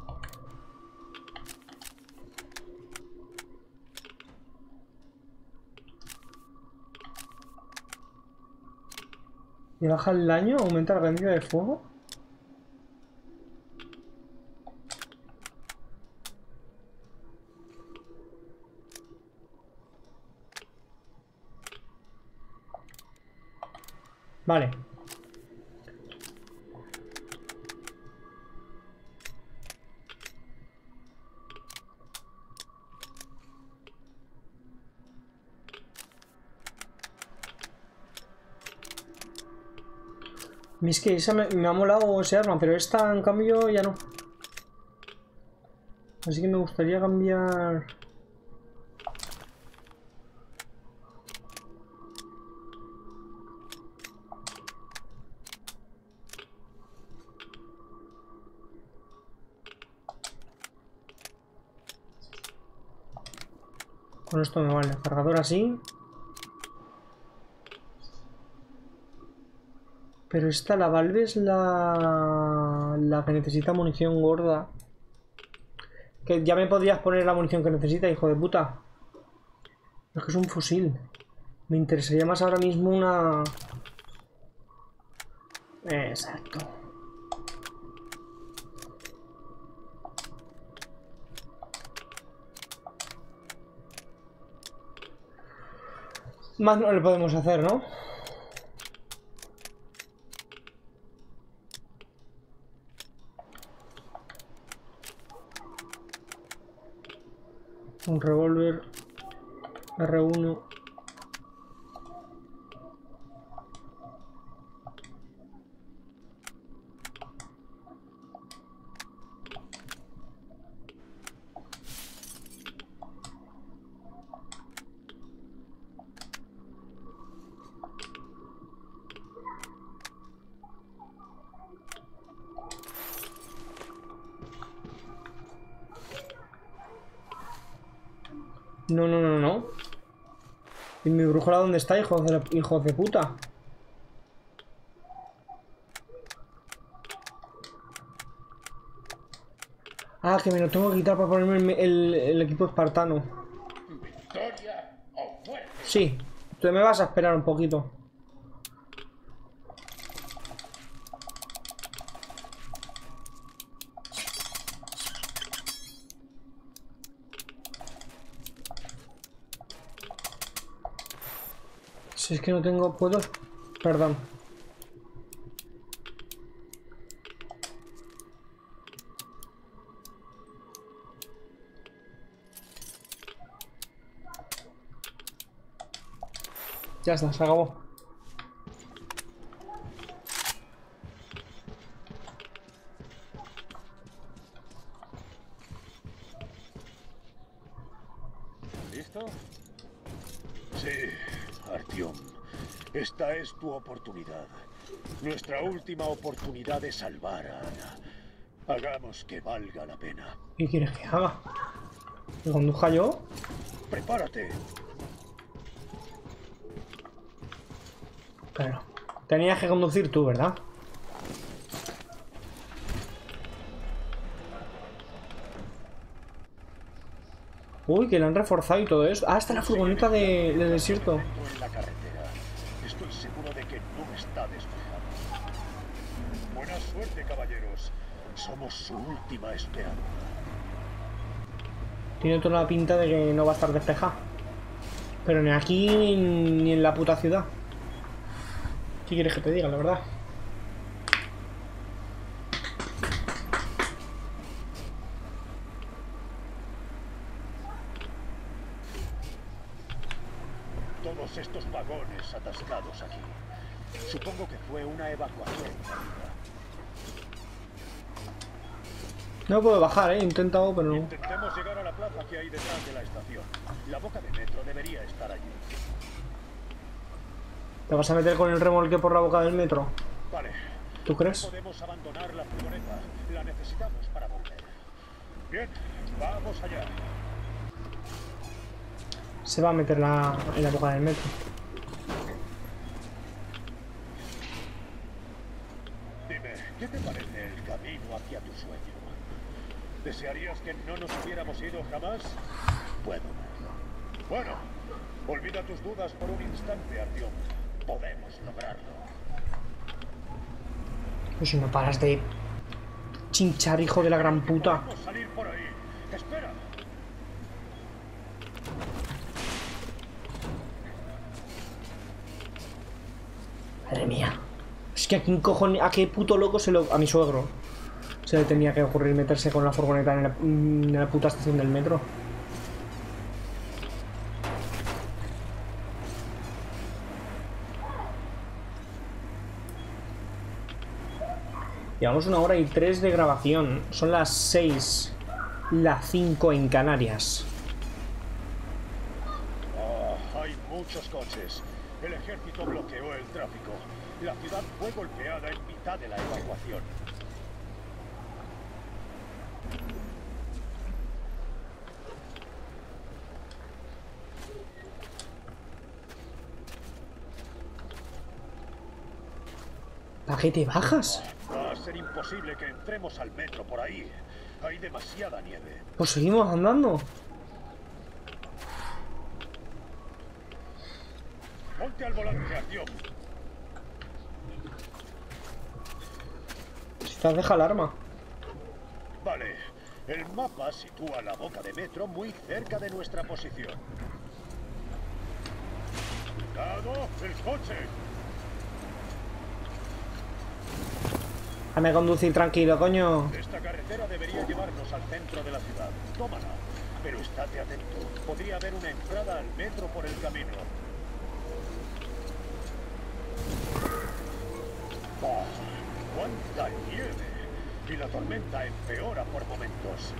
Speaker 1: ¿Y baja el daño? ¿Aumenta la cantidad de fuego? Vale. Es que esa me, me ha molado ese arma, pero esta en cambio ya no. Así que me gustaría cambiar... Con esto me vale. Cargador así. Pero esta, la Valve, es la... la que necesita munición gorda. Que ya me podrías poner la munición que necesita, hijo de puta. Es que es un fusil. Me interesaría más ahora mismo una... Exacto. Más no le podemos hacer, ¿no? Un revólver R uno. No, no, no, no. ¿Y mi brújula dónde está, hijos de, hijos de puta? Ah, que me lo tengo que quitar para ponerme el, el, el equipo espartano.
Speaker 15: Victoria o muerte.
Speaker 1: Sí, tú me vas a esperar un poquito. Si es que no tengo... ¿Puedo? Perdón. Ya está, se acabó.
Speaker 14: ¿Listo? Sí, Artyom. Esta es tu oportunidad. Nuestra última oportunidad de salvar a Ana. Hagamos que valga la pena.
Speaker 1: ¿Qué quieres que haga? ¿Que conduzca yo?
Speaker 14: Prepárate.
Speaker 1: Claro. Tenías que conducir tú, ¿verdad? Uy, que la han reforzado y todo eso. Ah, está la furgoneta de, de desierto.
Speaker 14: En la carretera. Estoy seguro de que no está despejado. Buena suerte, caballeros. Somos su última esperanza.
Speaker 1: Tiene toda la pinta de que no va a estar despejada. Pero ni aquí ni, ni en la puta ciudad. ¿Qué quieres que te diga, la verdad?
Speaker 14: Todos estos vagones atascados aquí. Supongo que fue una evacuación.
Speaker 1: No puedo bajar, eh. He intentado, pero no.
Speaker 14: Intentemos llegar a la plaza que hay detrás de la estación. La boca de metro debería estar allí.
Speaker 1: ¿Te vas a meter con el remolque por la boca del metro?
Speaker 14: Vale.
Speaker 1: ¿Tú crees?
Speaker 14: No podemos abandonar la furgoneta. La necesitamos para volver. Bien, vamos allá.
Speaker 1: Se va a meter la, en la boca del metro.
Speaker 14: Dime, ¿qué te parece el camino hacia tu sueño? ¿Desearías que no nos hubiéramos ido jamás? Puedo verlo. Bueno, olvida tus dudas por un instante, Artyom. Podemos lograrlo.
Speaker 1: Pues si no paras de chinchar, hijo de la gran puta.
Speaker 14: Podemos salir por ahí. Espera.
Speaker 1: Madre mía. Es que a quién cojones, a qué puto loco se lo... A mi suegro se le tenía que ocurrir meterse con la furgoneta en la, en la puta estación del metro. Llevamos una hora y tres de grabación. Son las seis, las cinco en Canarias.
Speaker 14: Oh, hay muchos coches. El ejército bloqueó el tráfico. La ciudad fue golpeada en mitad de la evacuación.
Speaker 1: ¿Para qué te bajas?
Speaker 14: Va a ser imposible que entremos al metro por ahí. Hay demasiada nieve.
Speaker 1: Pues seguimos andando.
Speaker 14: Ponte al volante, Artyom.
Speaker 1: Quizás deja el arma.
Speaker 14: Vale. El mapa sitúa la boca de metro muy cerca de nuestra posición. ¡Cuidado! ¡El coche!
Speaker 1: Déjame conducir tranquilo, coño.
Speaker 14: Esta carretera debería llevarnos al centro de la ciudad. Tómala. Pero estate atento. Podría haber una entrada al metro por el camino. ¡Oh! ¡Cuánta nieve! Y la tormenta empeora por momentos.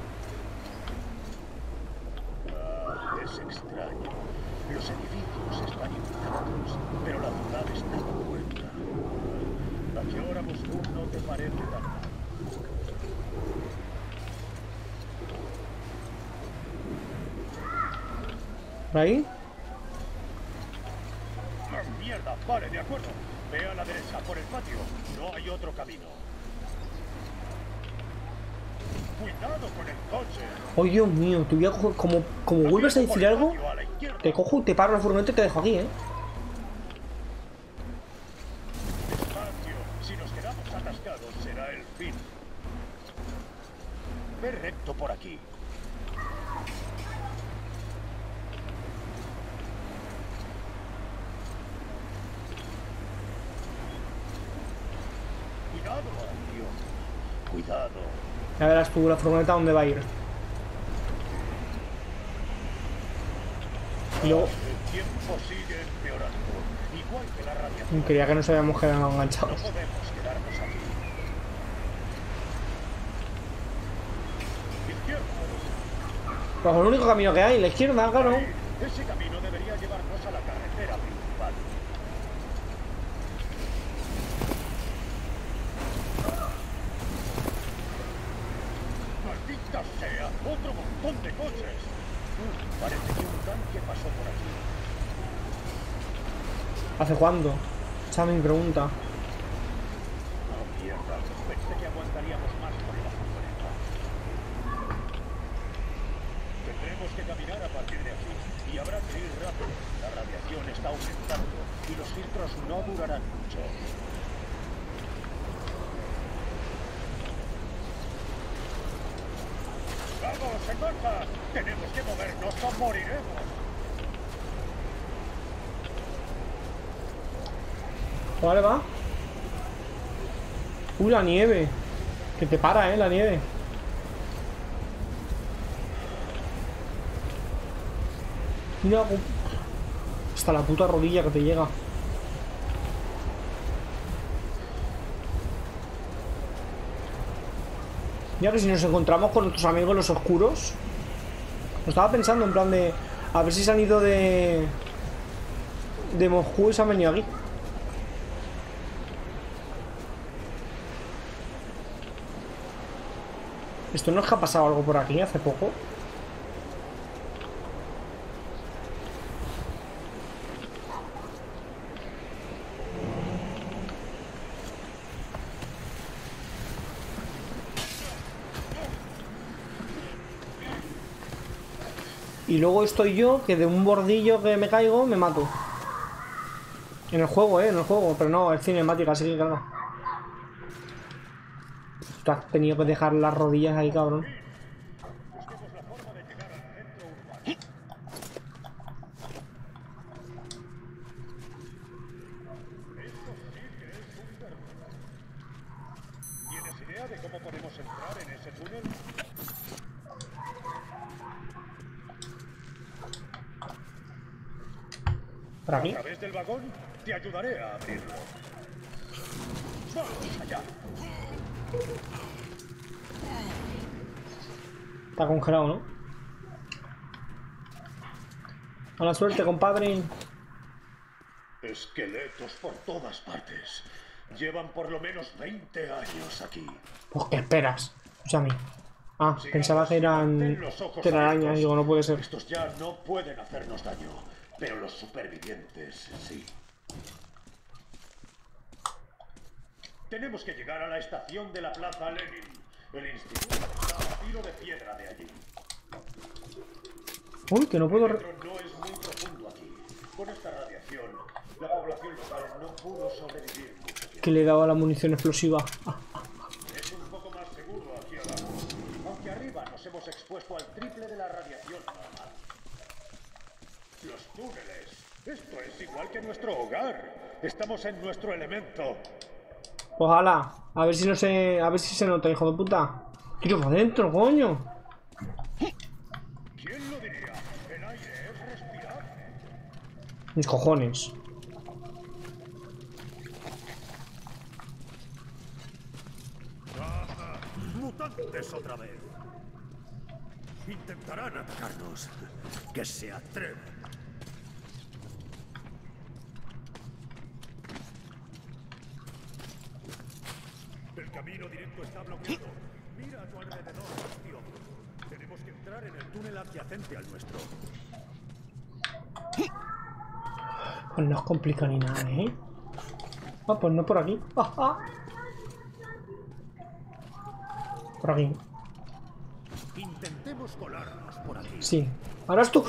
Speaker 14: Ah, es extraño. Los edificios están intactos, pero la ciudad está muerta. ¿A qué hora Moscú no te parece tan mal?
Speaker 1: ¿Por ahí?
Speaker 14: ¡Ah, mierda! Vale, de acuerdo. Ve a la derecha, por el patio. No hay otro camino. Cuidado con el coche.
Speaker 1: Oh, Dios mío, te voy a coger. Como, como vuelves a decir algo, te cojo y te paro la furgoneta y te dejo aquí, ¿eh?
Speaker 14: Despacio. Si nos quedamos atascados, será el fin. Ve recto por aquí. Cuidado, tío. Cuidado.
Speaker 1: Ya verás tú la furgoneta dónde va a ir. Y luego...
Speaker 14: El tiempo sigue empeorando. Igual que la radiación.
Speaker 1: Quería que nos habíamos quedado enganchados.
Speaker 14: No podemos quedarnos aquí. Izquierda.
Speaker 1: Pues el único camino que hay, la izquierda, claro.
Speaker 14: Ese camino debería llevarnos a la carretera principal. ¡Maldita sea! ¡Otro montón de coches! Uh, parece que un tanque pasó por aquí.
Speaker 1: ¿Hace cuándo? Esa es mi pregunta.
Speaker 14: Oh, mierda. Pensé que aguantaríamos más con la furgoneta. Tendremos que caminar a partir de aquí. Y habrá que ir rápido. La radiación está aumentando. Y los filtros no durarán mucho. ¡Vamos, en marcha! ¡Tenemos que movernos o moriremos!
Speaker 1: Vale, va. Uy, la nieve. Que te para, eh, la nieve. Mira, hasta la puta rodilla que te llega. Ya que si nos encontramos con nuestros amigos los oscuros. Lo estaba pensando en plan de... A ver si se han ido de... De Moscú y se han venido aquí. ¿Esto no es que ha pasado algo por aquí hace poco? Y luego estoy yo, que de un bordillo que me caigo, me mato. En el juego, eh, en el juego. Pero no, es cinemática, así que claro. Tú has tenido que dejar las rodillas ahí, cabrón.
Speaker 14: ¿Tienes idea de cómo podemos entrar en ese túnel?
Speaker 1: ¿Por aquí?
Speaker 14: A través del vagón te ayudaré a abrirlo. ¡Vamos allá!
Speaker 1: Está congelado, ¿no? Mala suerte, compadre.
Speaker 14: Esqueletos por todas partes. Llevan por lo menos veinte años aquí.
Speaker 1: Pues, ¿qué esperas? O sea, a mí. Ah, pensaba que eran telarañas. Digo, no puede ser.
Speaker 14: Estos ya no pueden hacernos daño, pero los supervivientes sí. Tenemos que llegar a la estación de la Plaza Lenin. El instituto está a tiro de piedra de allí.
Speaker 1: Uy, que no puedo...
Speaker 14: El metro no es muy profundo aquí. Con esta radiación, la población local no pudo sobrevivir mucho tiempo.
Speaker 1: Que le he dado a la munición explosiva. Ah.
Speaker 14: Es un poco más seguro aquí abajo. Aunque arriba nos hemos expuesto al triple de la radiación normal. Los túneles. Esto es igual que nuestro hogar. Estamos en nuestro elemento.
Speaker 1: Ojalá. A ver si no se... A ver si se nota, hijo de puta. Tiro para adentro, coño.
Speaker 14: ¿Quién lo diría? El aire es respirable.
Speaker 1: Mis cojones.
Speaker 7: Ah, mutantes otra vez. Intentarán atacarnos. Que se atreven. El camino directo está bloqueado. Mira a tu alrededor, tío. Tenemos que entrar en el túnel adyacente al nuestro.
Speaker 1: Pues no es complicado ni nada, ¿eh? Ah, pues no por aquí. Ah, ah. Por aquí.
Speaker 7: Intentemos colarnos por aquí.
Speaker 1: Sí. Ahora es tú.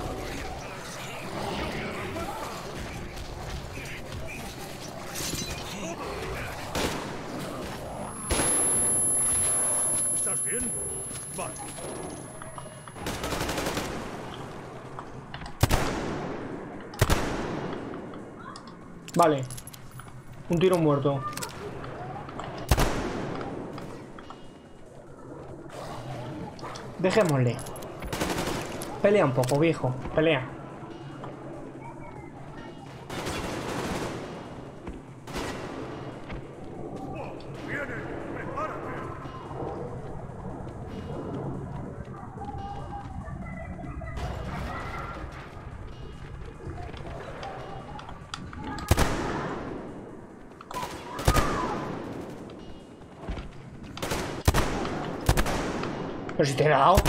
Speaker 7: ¿Estás bien? Vale.
Speaker 1: Vale. Un tiro muerto. Dejémosle. Pelea un poco, viejo. Pelea. Pero si te he dado.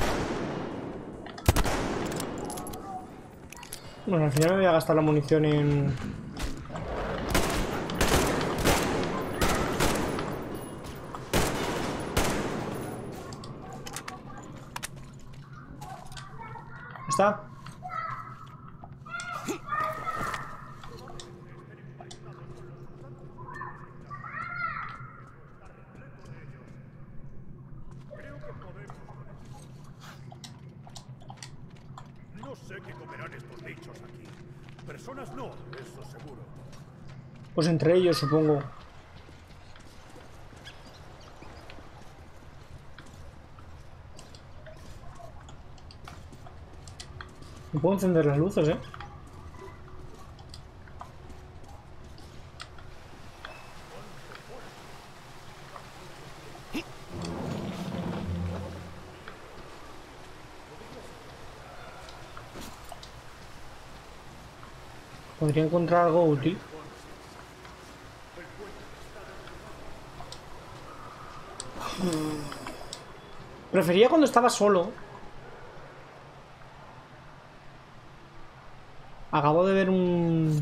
Speaker 1: Bueno, al final me voy a gastar la munición en... ¿Está?
Speaker 7: No sé qué comerán estos bichos aquí. Personas no, eso seguro.
Speaker 1: Pues entre ellos, supongo. No puedo encender las luces, ¿eh? Podría encontrar algo útil. Prefería cuando estaba solo. Acabo de ver un...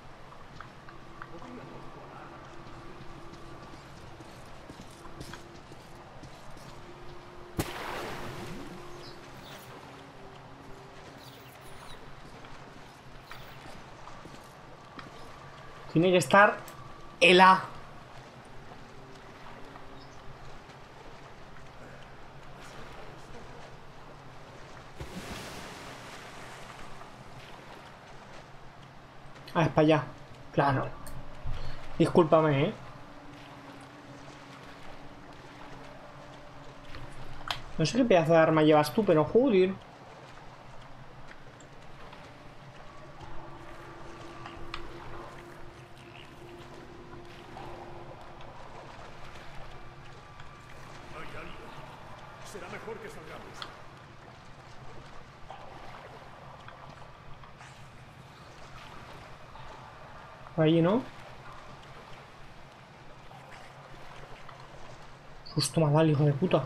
Speaker 1: Tiene que estar el A. Ah, es para allá. Claro. Discúlpame, ¿eh? No sé qué pedazo de arma llevas tú, pero joder.
Speaker 7: Será mejor que salgamos.
Speaker 1: Ahí, ¿no? Susto me ha dado el hijo de puta.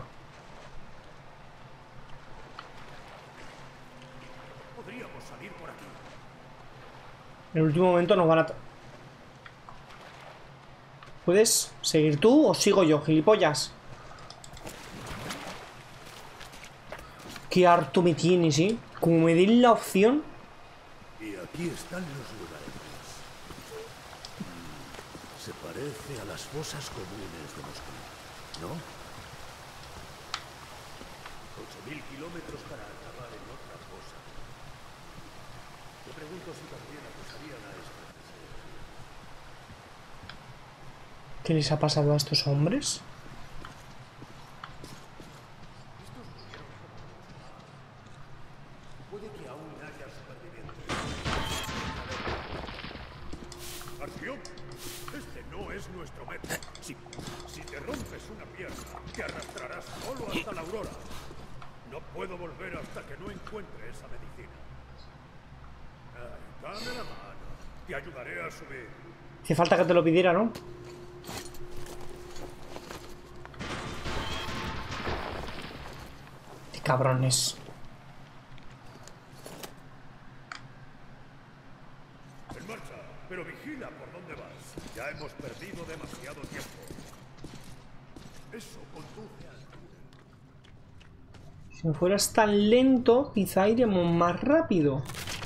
Speaker 7: Podríamos salir por aquí.
Speaker 1: En el último momento nos van a... ¿Puedes seguir tú o sigo yo, gilipollas? Qué harto me tienes, ¿eh? Como me den la opción...
Speaker 7: Y aquí están los lugares. Se parece a las fosas comunes de Moscú, ¿no? Ocho mil kilómetros para acabar en otra fosa. Me pregunto si también acusarían a estos.
Speaker 1: ¿Qué les ha pasado a estos hombres?
Speaker 7: Puede que aún haya supervivientes. ¡Acción! Este no es nuestro método. Si, si te rompes una pierna, te arrastrarás solo hasta la aurora. No puedo volver hasta que no encuentre esa medicina. Ay, dame la mano. Te ayudaré a subir.
Speaker 1: Hace falta que te lo pidiera, ¿no? Qué cabrones.
Speaker 7: hemos perdido demasiado tiempo. Eso conduce al...
Speaker 1: Si fueras tan lento, quizá iremos más rápido.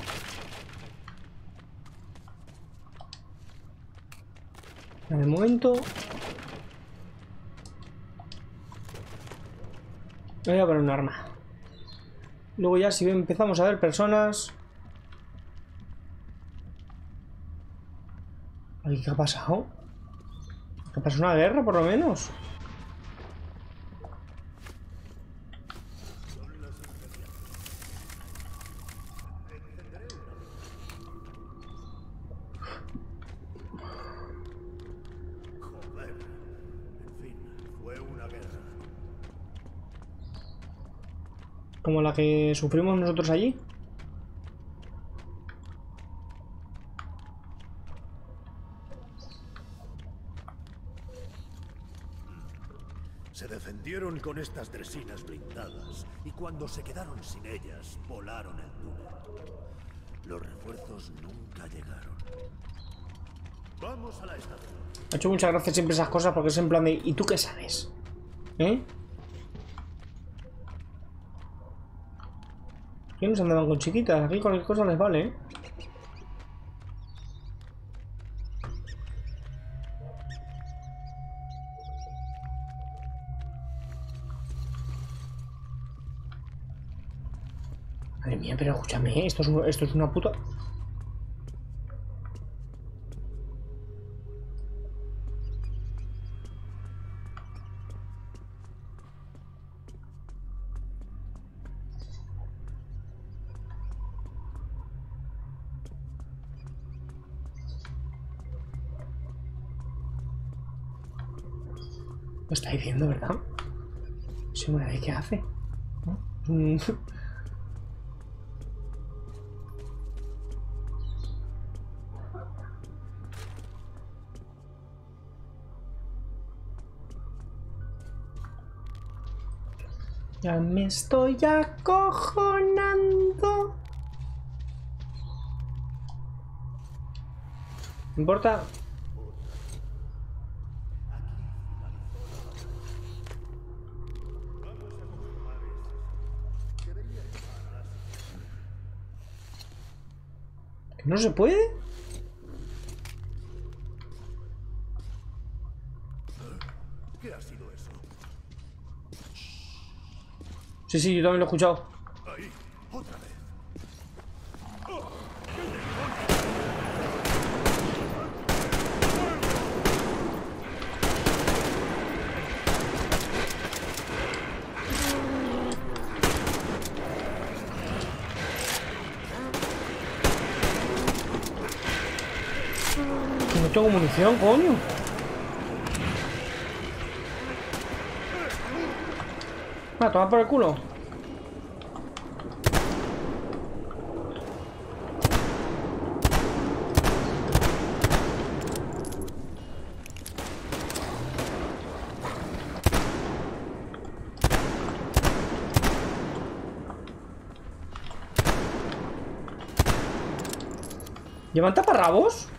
Speaker 1: De momento... voy a poner un arma. Luego ya si empezamos a ver personas... Ay, ¿qué ha pasado? ¿Qué ha pasado? ¿Una guerra por lo menos?
Speaker 7: Joder. En fin, fue una guerra.
Speaker 1: Como la que sufrimos nosotros allí.
Speaker 7: Se defendieron con estas dresinas blindadas y cuando se quedaron sin ellas, volaron el túnel. Los refuerzos nunca llegaron. Vamos a la estación.
Speaker 1: Me ha hecho muchas gracias siempre esas cosas porque es en plan de ¿y tú qué sabes? ¿Eh? Aquí no se andaban con chiquitas, aquí cualquier cosa les vale, ¿eh? Madre mía, pero escúchame, esto es, un, esto es una puta... Lo está diciendo, ¿verdad? Sí, bueno, ¿qué hace? ¿No? Ya me estoy acojonando. ¿Me importa? ¿Que no se puede?
Speaker 7: ¿Qué ha sido eso?
Speaker 1: Sí, sí, yo también lo he escuchado.
Speaker 7: Ahí, otra vez.
Speaker 1: Que no tengo munición, coño. Ah, toma por el culo. ¿Llevan taparrabos?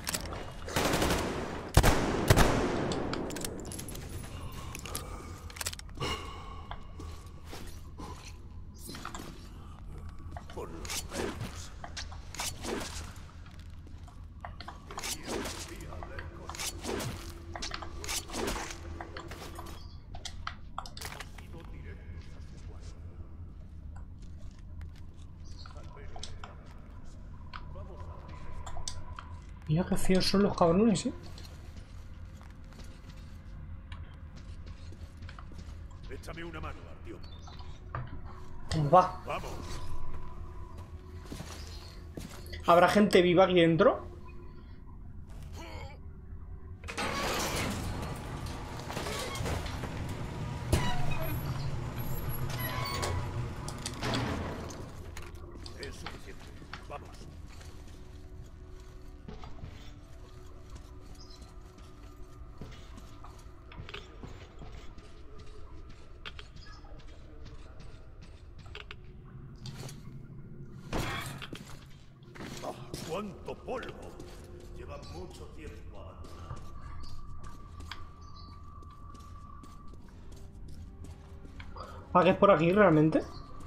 Speaker 1: Mira qué feos son los cabrones, eh.
Speaker 7: Échame una mano, Artyom.
Speaker 1: ¿Cómo va?
Speaker 7: Vamos.
Speaker 1: ¿Habrá gente viva aquí dentro?
Speaker 7: Es suficiente. Vamos. ¡Cuánto polvo! Lleva mucho tiempo abandonado.
Speaker 1: ¿Ah, que es por aquí realmente?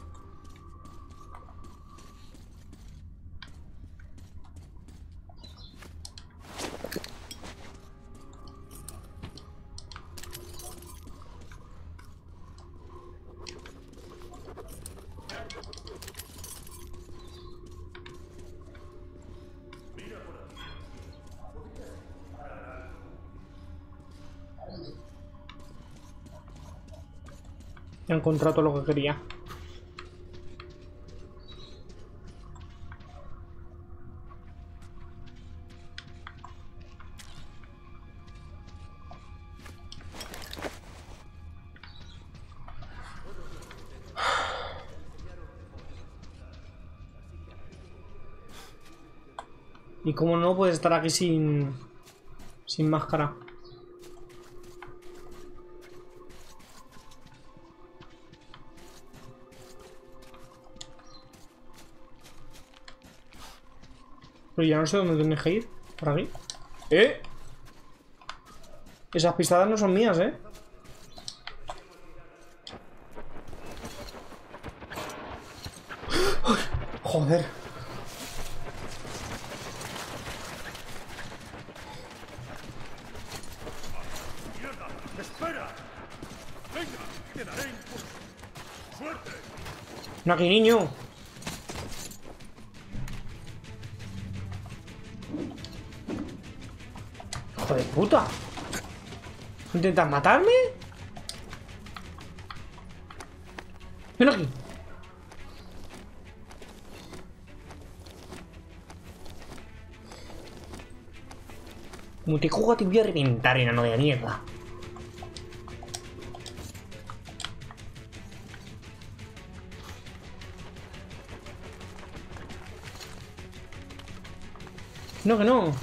Speaker 1: He encontrado todo lo que quería. ¿Y cómo no puedes estar aquí sin... sin máscara? Pero ya no sé dónde tienes que ir. Por aquí. ¡Eh! Esas pisadas no son mías, ¿eh? ¡Uy! Joder.
Speaker 7: ¡Mierda! ¡Espera! ¡Venga! ¡Te daré impulso! ¡Suerte!
Speaker 1: No aquí, niño. Hijo de puta. ¿Intentas matarme? Ven aquí. Como te juego te voy a reventar, enano de mierda. No, que no.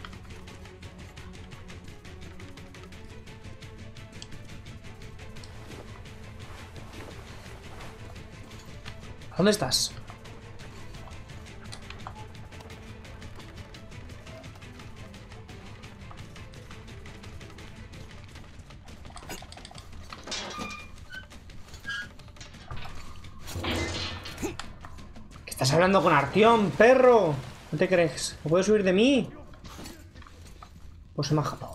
Speaker 1: ¿Dónde estás? ¿Qué estás hablando con Artión, perro? ¿No te crees? ¿No puedes huir de mí? Pues se me ha escapado.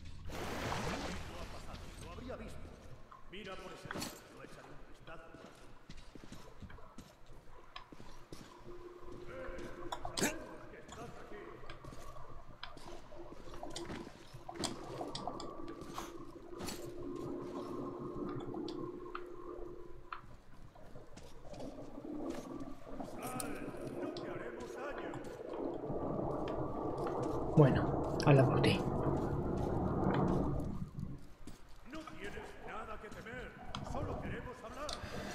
Speaker 1: Bueno, habla por ti.
Speaker 7: No tienes nada que temer. Solo queremos hablar.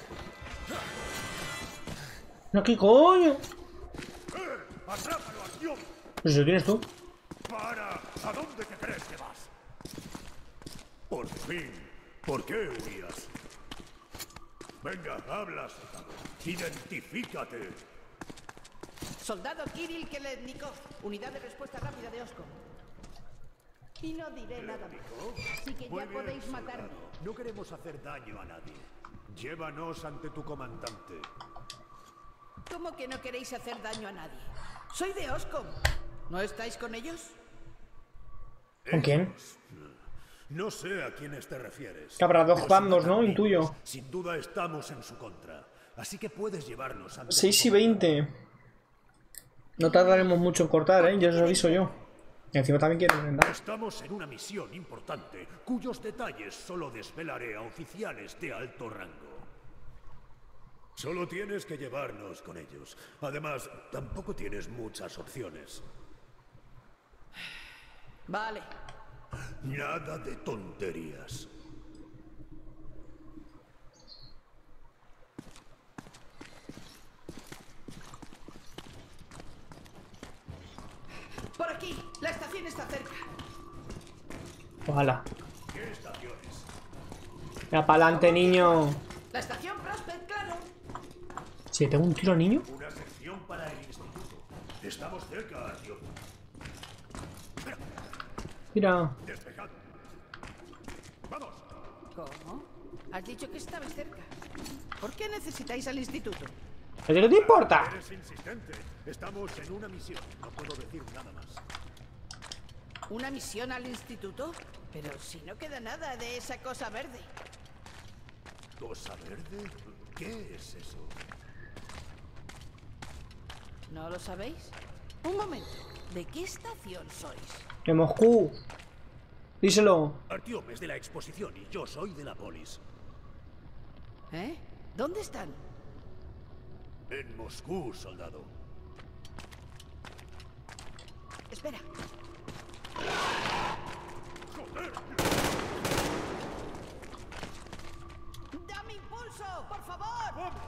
Speaker 1: No, ¿qué coño?
Speaker 7: ¡Eh! ¡Atrápalo, Artión!
Speaker 1: Pues eso tienes tú.
Speaker 7: ¡Para! ¿A dónde te crees que vas? Por fin. ¿Por qué huías? Venga, habla, soldado. Identifícate.
Speaker 2: Soldado Kirill Kelednikov, unidad de respuesta rápida de Osco. Y no diré nada más. Así que
Speaker 7: Muy
Speaker 2: ya
Speaker 7: bien,
Speaker 2: podéis
Speaker 7: soldado.
Speaker 2: matarme.
Speaker 7: No queremos hacer daño a nadie. Llévanos ante tu comandante.
Speaker 2: ¿Cómo que no queréis hacer daño a nadie? Soy de Oscom. ¿No estáis con ellos?
Speaker 1: ¿Con quién?
Speaker 7: No sé a quiénes te refieres.
Speaker 1: Que habrá dos
Speaker 7: Los
Speaker 1: bandos, ¿no?
Speaker 7: amigos,
Speaker 1: Intuyo.
Speaker 7: Sin duda estamos en su contra. Así que puedes llevarnos ante
Speaker 1: seis y veinte. No tardaremos mucho en cortar, ¿eh? Ya os aviso yo. Y encima también quiero merendar.
Speaker 7: Estamos en una misión importante, cuyos detalles solo desvelaré a oficiales de alto rango. Solo tienes que llevarnos con ellos. Además, tampoco tienes muchas opciones.
Speaker 2: Vale.
Speaker 7: Nada de tonterías.
Speaker 2: Por aquí. La estación está cerca.
Speaker 1: Ojalá.
Speaker 7: ¿Qué estaciones?
Speaker 1: Ya para adelante, niño.
Speaker 2: La estación Prospect, claro.
Speaker 1: Si tengo un tiro, niño.
Speaker 7: Una sección para el instituto. Estamos cerca, Artyom.
Speaker 1: Mira.
Speaker 7: Despejad. ¡Vamos!
Speaker 2: ¿Cómo?
Speaker 16: Has dicho que estabais cerca. ¿Por qué necesitáis al instituto?
Speaker 1: ¿A ti qué te importa?
Speaker 7: Eres insistente. Estamos en una misión. No puedo decir nada más.
Speaker 16: ¿Una misión al instituto? Pero si no queda nada de esa cosa verde.
Speaker 7: ¿Cosa verde? ¿Qué es eso?
Speaker 16: ¿No lo sabéis? Un momento. ¿De qué estación sois?
Speaker 1: De Moscú. Díselo.
Speaker 7: Artyom es de la exposición y yo soy de la polis.
Speaker 16: ¿Eh? ¿Dónde están?
Speaker 7: En Moscú, soldado.
Speaker 16: Espera.
Speaker 7: ¡Joder!
Speaker 16: ¡Dame impulso, por favor!
Speaker 7: ¡Vamos!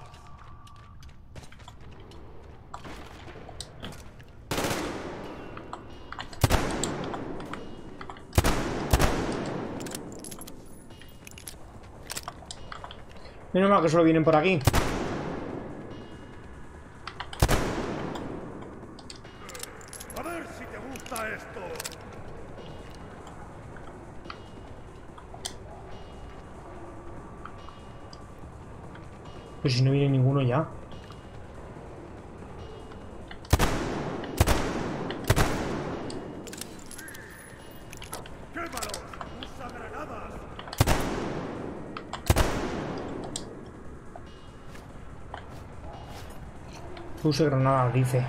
Speaker 1: Menos mal que solo vienen por aquí.
Speaker 7: A ver si te gusta esto.
Speaker 1: Pues si no viene ninguno ya.
Speaker 7: ¡Quémalos! ¡Usa granadas!
Speaker 1: Use granadas, dice.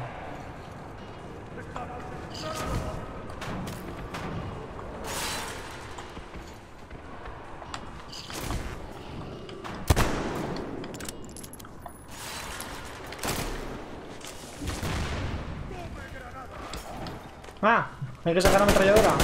Speaker 1: Ah, hay que sacar la ametralladora.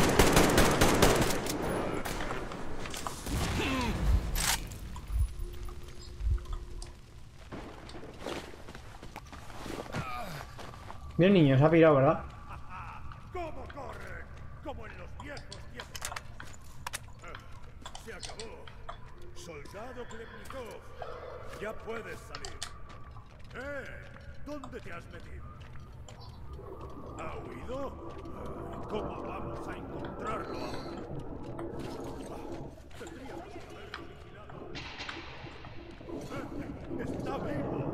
Speaker 1: Bien, niño, se ha pirado, ¿verdad?
Speaker 7: ¿Cómo corre? Como en los viejos tiempos. Ah, se acabó. Soldado Klebnikov, ya puedes salir. ¡Eh! ¿Dónde te has metido? ¿Ha huido? Ah, ¿cómo vamos a encontrarlo ahora? Ah, tendríamos que haberlo vigilado. ¡Eh! ¡Está vivo!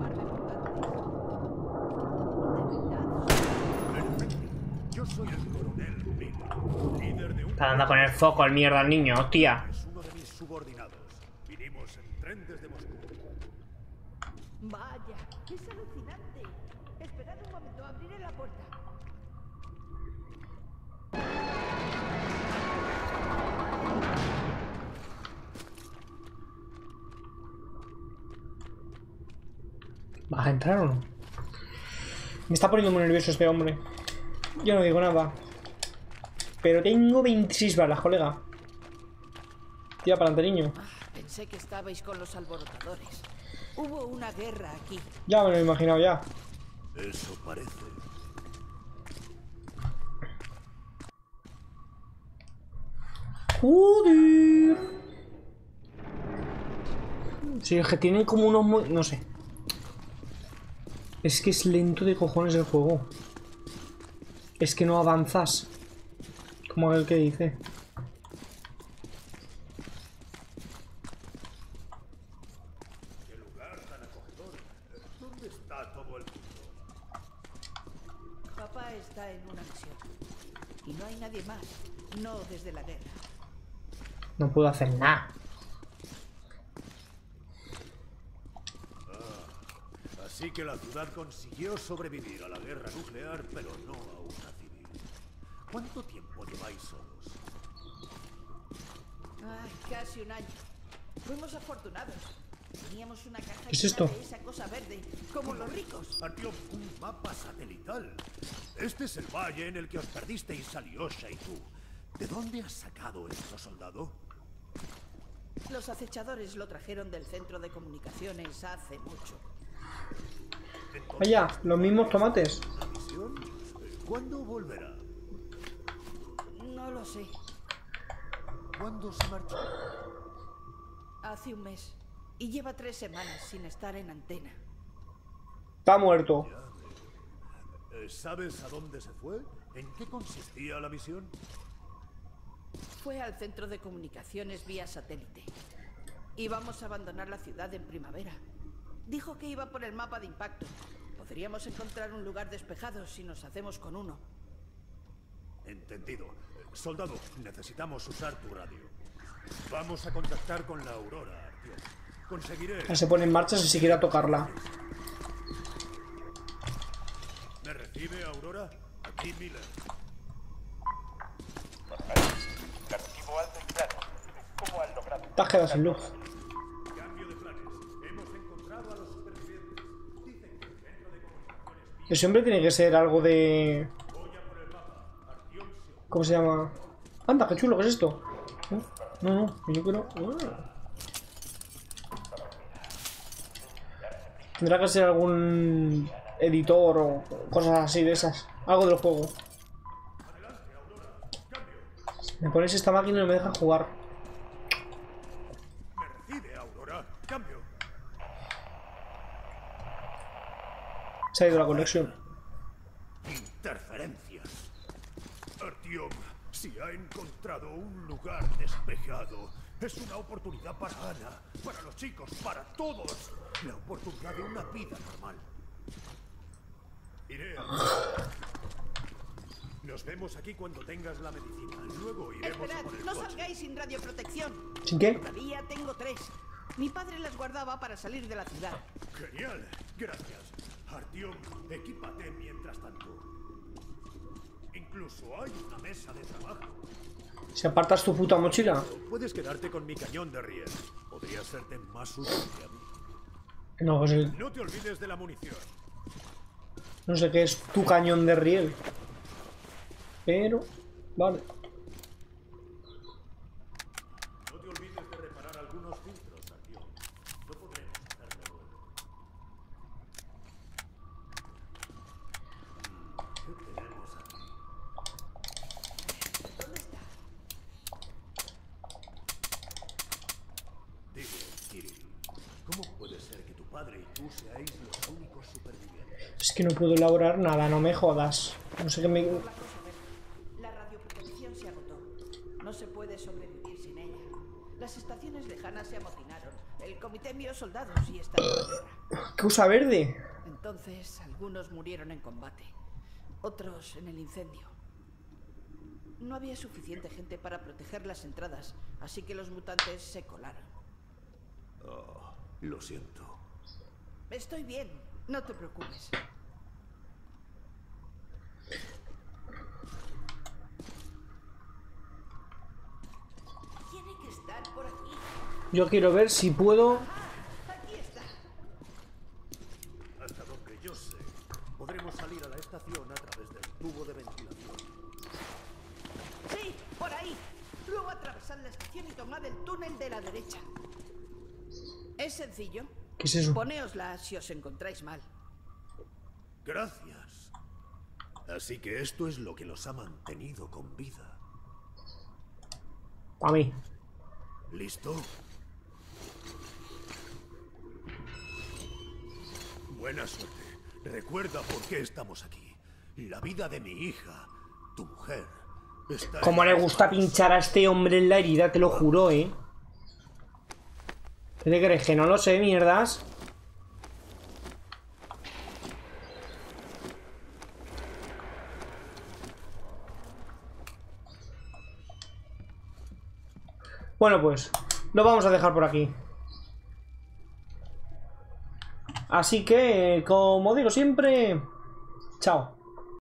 Speaker 7: Yo soy el coronel Bill, líder de un...
Speaker 1: Está dando con el foco el mierda al niño, hostia.
Speaker 7: Es uno de mis subordinados. Vinimos en tren desde Moscú.
Speaker 16: Vaya, es alucinante. Esperad un momento, abriré la puerta.
Speaker 1: ¿Vas a entrar o no? Me está poniendo muy nervioso este hombre. Yo no digo nada. Pero tengo veintiséis balas, colega. Tira para adelante, niño.
Speaker 16: Ah, pensé que estabais con los alborotadores. Hubo una guerra aquí.
Speaker 1: Ya me lo he imaginado ya.
Speaker 7: Eso parece.
Speaker 1: Joder. Sí, es que tienen como unos... mo- No sé. Es que es lento de cojones el juego. Es que no avanzas. Como aquel que dice.
Speaker 7: ¡Qué lugar tan acogedor! ¿Dónde está todo el mundo?
Speaker 16: Papá está en una misión. Y no hay nadie más. No desde la guerra.
Speaker 1: No puedo hacer nada.
Speaker 7: Así que la ciudad consiguió sobrevivir a la guerra nuclear, pero no a una civil. ¿Cuánto tiempo lleváis solos?
Speaker 16: Ay, casi un año. Fuimos afortunados. Teníamos una caja
Speaker 1: ¿Qué es
Speaker 16: llena
Speaker 1: esto?
Speaker 16: de esa cosa verde, como los ricos.
Speaker 7: Artyom, un mapa satelital. Este es el valle en el que os perdisteis Alyosha y tú. ¿De dónde has sacado esto, soldado?
Speaker 16: Los acechadores lo trajeron del centro de comunicaciones hace mucho.
Speaker 1: Vaya, los mismos tomates.
Speaker 7: ¿La misión? ¿Cuándo volverá?
Speaker 16: No lo sé.
Speaker 7: ¿Cuándo se marchó?
Speaker 16: Hace un mes. Y lleva tres semanas sin estar en antena.
Speaker 1: Está muerto.
Speaker 7: Eh, ¿Sabes a dónde se fue? ¿En qué consistía la misión?
Speaker 16: Fue al centro de comunicaciones vía satélite. Íbamos a abandonar la ciudad en primavera. Dijo que iba por el mapa de impacto. Podríamos encontrar un lugar despejado si nos hacemos con uno.
Speaker 7: Entendido. Soldado, necesitamos usar tu radio. Vamos a contactar con la Aurora, Artyom. Conseguiré...
Speaker 1: Ya se pone en marcha si siquiera tocarla.
Speaker 7: ¿Me recibe, Aurora? Aquí Miller.
Speaker 5: Recibo alto y claro. ¿Cómo han logrado?
Speaker 1: Te has quedado sin luz.
Speaker 7: Cambio de planes. Hemos encontrado a los supervivientes. Dicen que el centro de comunicaciones...
Speaker 1: Eso siempre tiene que ser algo de... ¿Cómo se llama? Anda, qué chulo, ¿qué es esto? No, no, no yo quiero... Uh. Tendrá que ser algún editor o cosas así de esas. Algo del juego. Me pones esta máquina y no me deja jugar.
Speaker 7: Me recibe, Aurora. Cambio.
Speaker 1: Se ha ido la conexión.
Speaker 7: Interferencias. Artyom, si ha encontrado un lugar despejado, es una oportunidad para Ana, para los chicos, para todos. La oportunidad de una vida normal. Iré a... Nos vemos aquí cuando tengas la medicina. Luego iremos
Speaker 16: Esperad,
Speaker 7: a por el
Speaker 16: no
Speaker 7: coche.
Speaker 16: salgáis sin radioprotección.
Speaker 1: ¿Sin qué?
Speaker 16: Todavía tengo tres. Mi padre las guardaba para salir de la ciudad.
Speaker 7: Genial, gracias. Artyom, equípate mientras tanto. Incluso hay una mesa de trabajo.
Speaker 1: Si apartas tu puta mochila.
Speaker 7: Puedes quedarte con mi cañón de riel. Podría serte más útil que a mí.
Speaker 1: No, pues el...
Speaker 7: No te olvides de la munición.
Speaker 1: No sé qué es tu cañón de riel. Pero... Vale.
Speaker 7: No te olvides de reparar algunos filtros, Artyom. No podremos hacerlo luego. ¿Qué tenemos aquí?
Speaker 16: ¿Dónde está?
Speaker 7: Dime, Kirill, ¿cómo puede ser que tu padre y tú seáis los únicos supervivientes?
Speaker 1: Es que no puedo elaborar nada, no me jodas. No sé qué me...
Speaker 16: La radioprotección se agotó. No se puede sobrevivir sin ella. Las estaciones lejanas se amotinaron. El comité envió soldados y están en la guerra.
Speaker 1: ¿Qué usa verde?
Speaker 16: Entonces, algunos murieron en combate. Otros en el incendio. No había suficiente gente para proteger las entradas, así que los mutantes se colaron.
Speaker 7: Oh, lo siento.
Speaker 16: Estoy bien, no te preocupes.
Speaker 2: Tiene que estar por aquí.
Speaker 1: Yo quiero ver si puedo...
Speaker 16: Aquí está.
Speaker 7: Hasta donde yo sé, podremos salir a la estación a través del tubo de ventilación.
Speaker 16: Sí, por ahí. Luego atravesad la estación y tomad el túnel de la derecha. Es sencillo.
Speaker 1: ¿Qué es eso?
Speaker 16: Ponéosla si os encontráis mal.
Speaker 7: Gracias. Así que esto es lo que los ha mantenido con vida.
Speaker 1: A mí.
Speaker 7: ¿Listo? Buena suerte. Recuerda por qué estamos aquí. La vida de mi hija, tu mujer, está...
Speaker 1: Como le gusta pinchar a este hombre en la herida, te lo juro, ¿eh? ¿Qué te crees? Que no lo sé, mierdas. Bueno, pues lo vamos a dejar por aquí. Así que, como digo siempre, chao.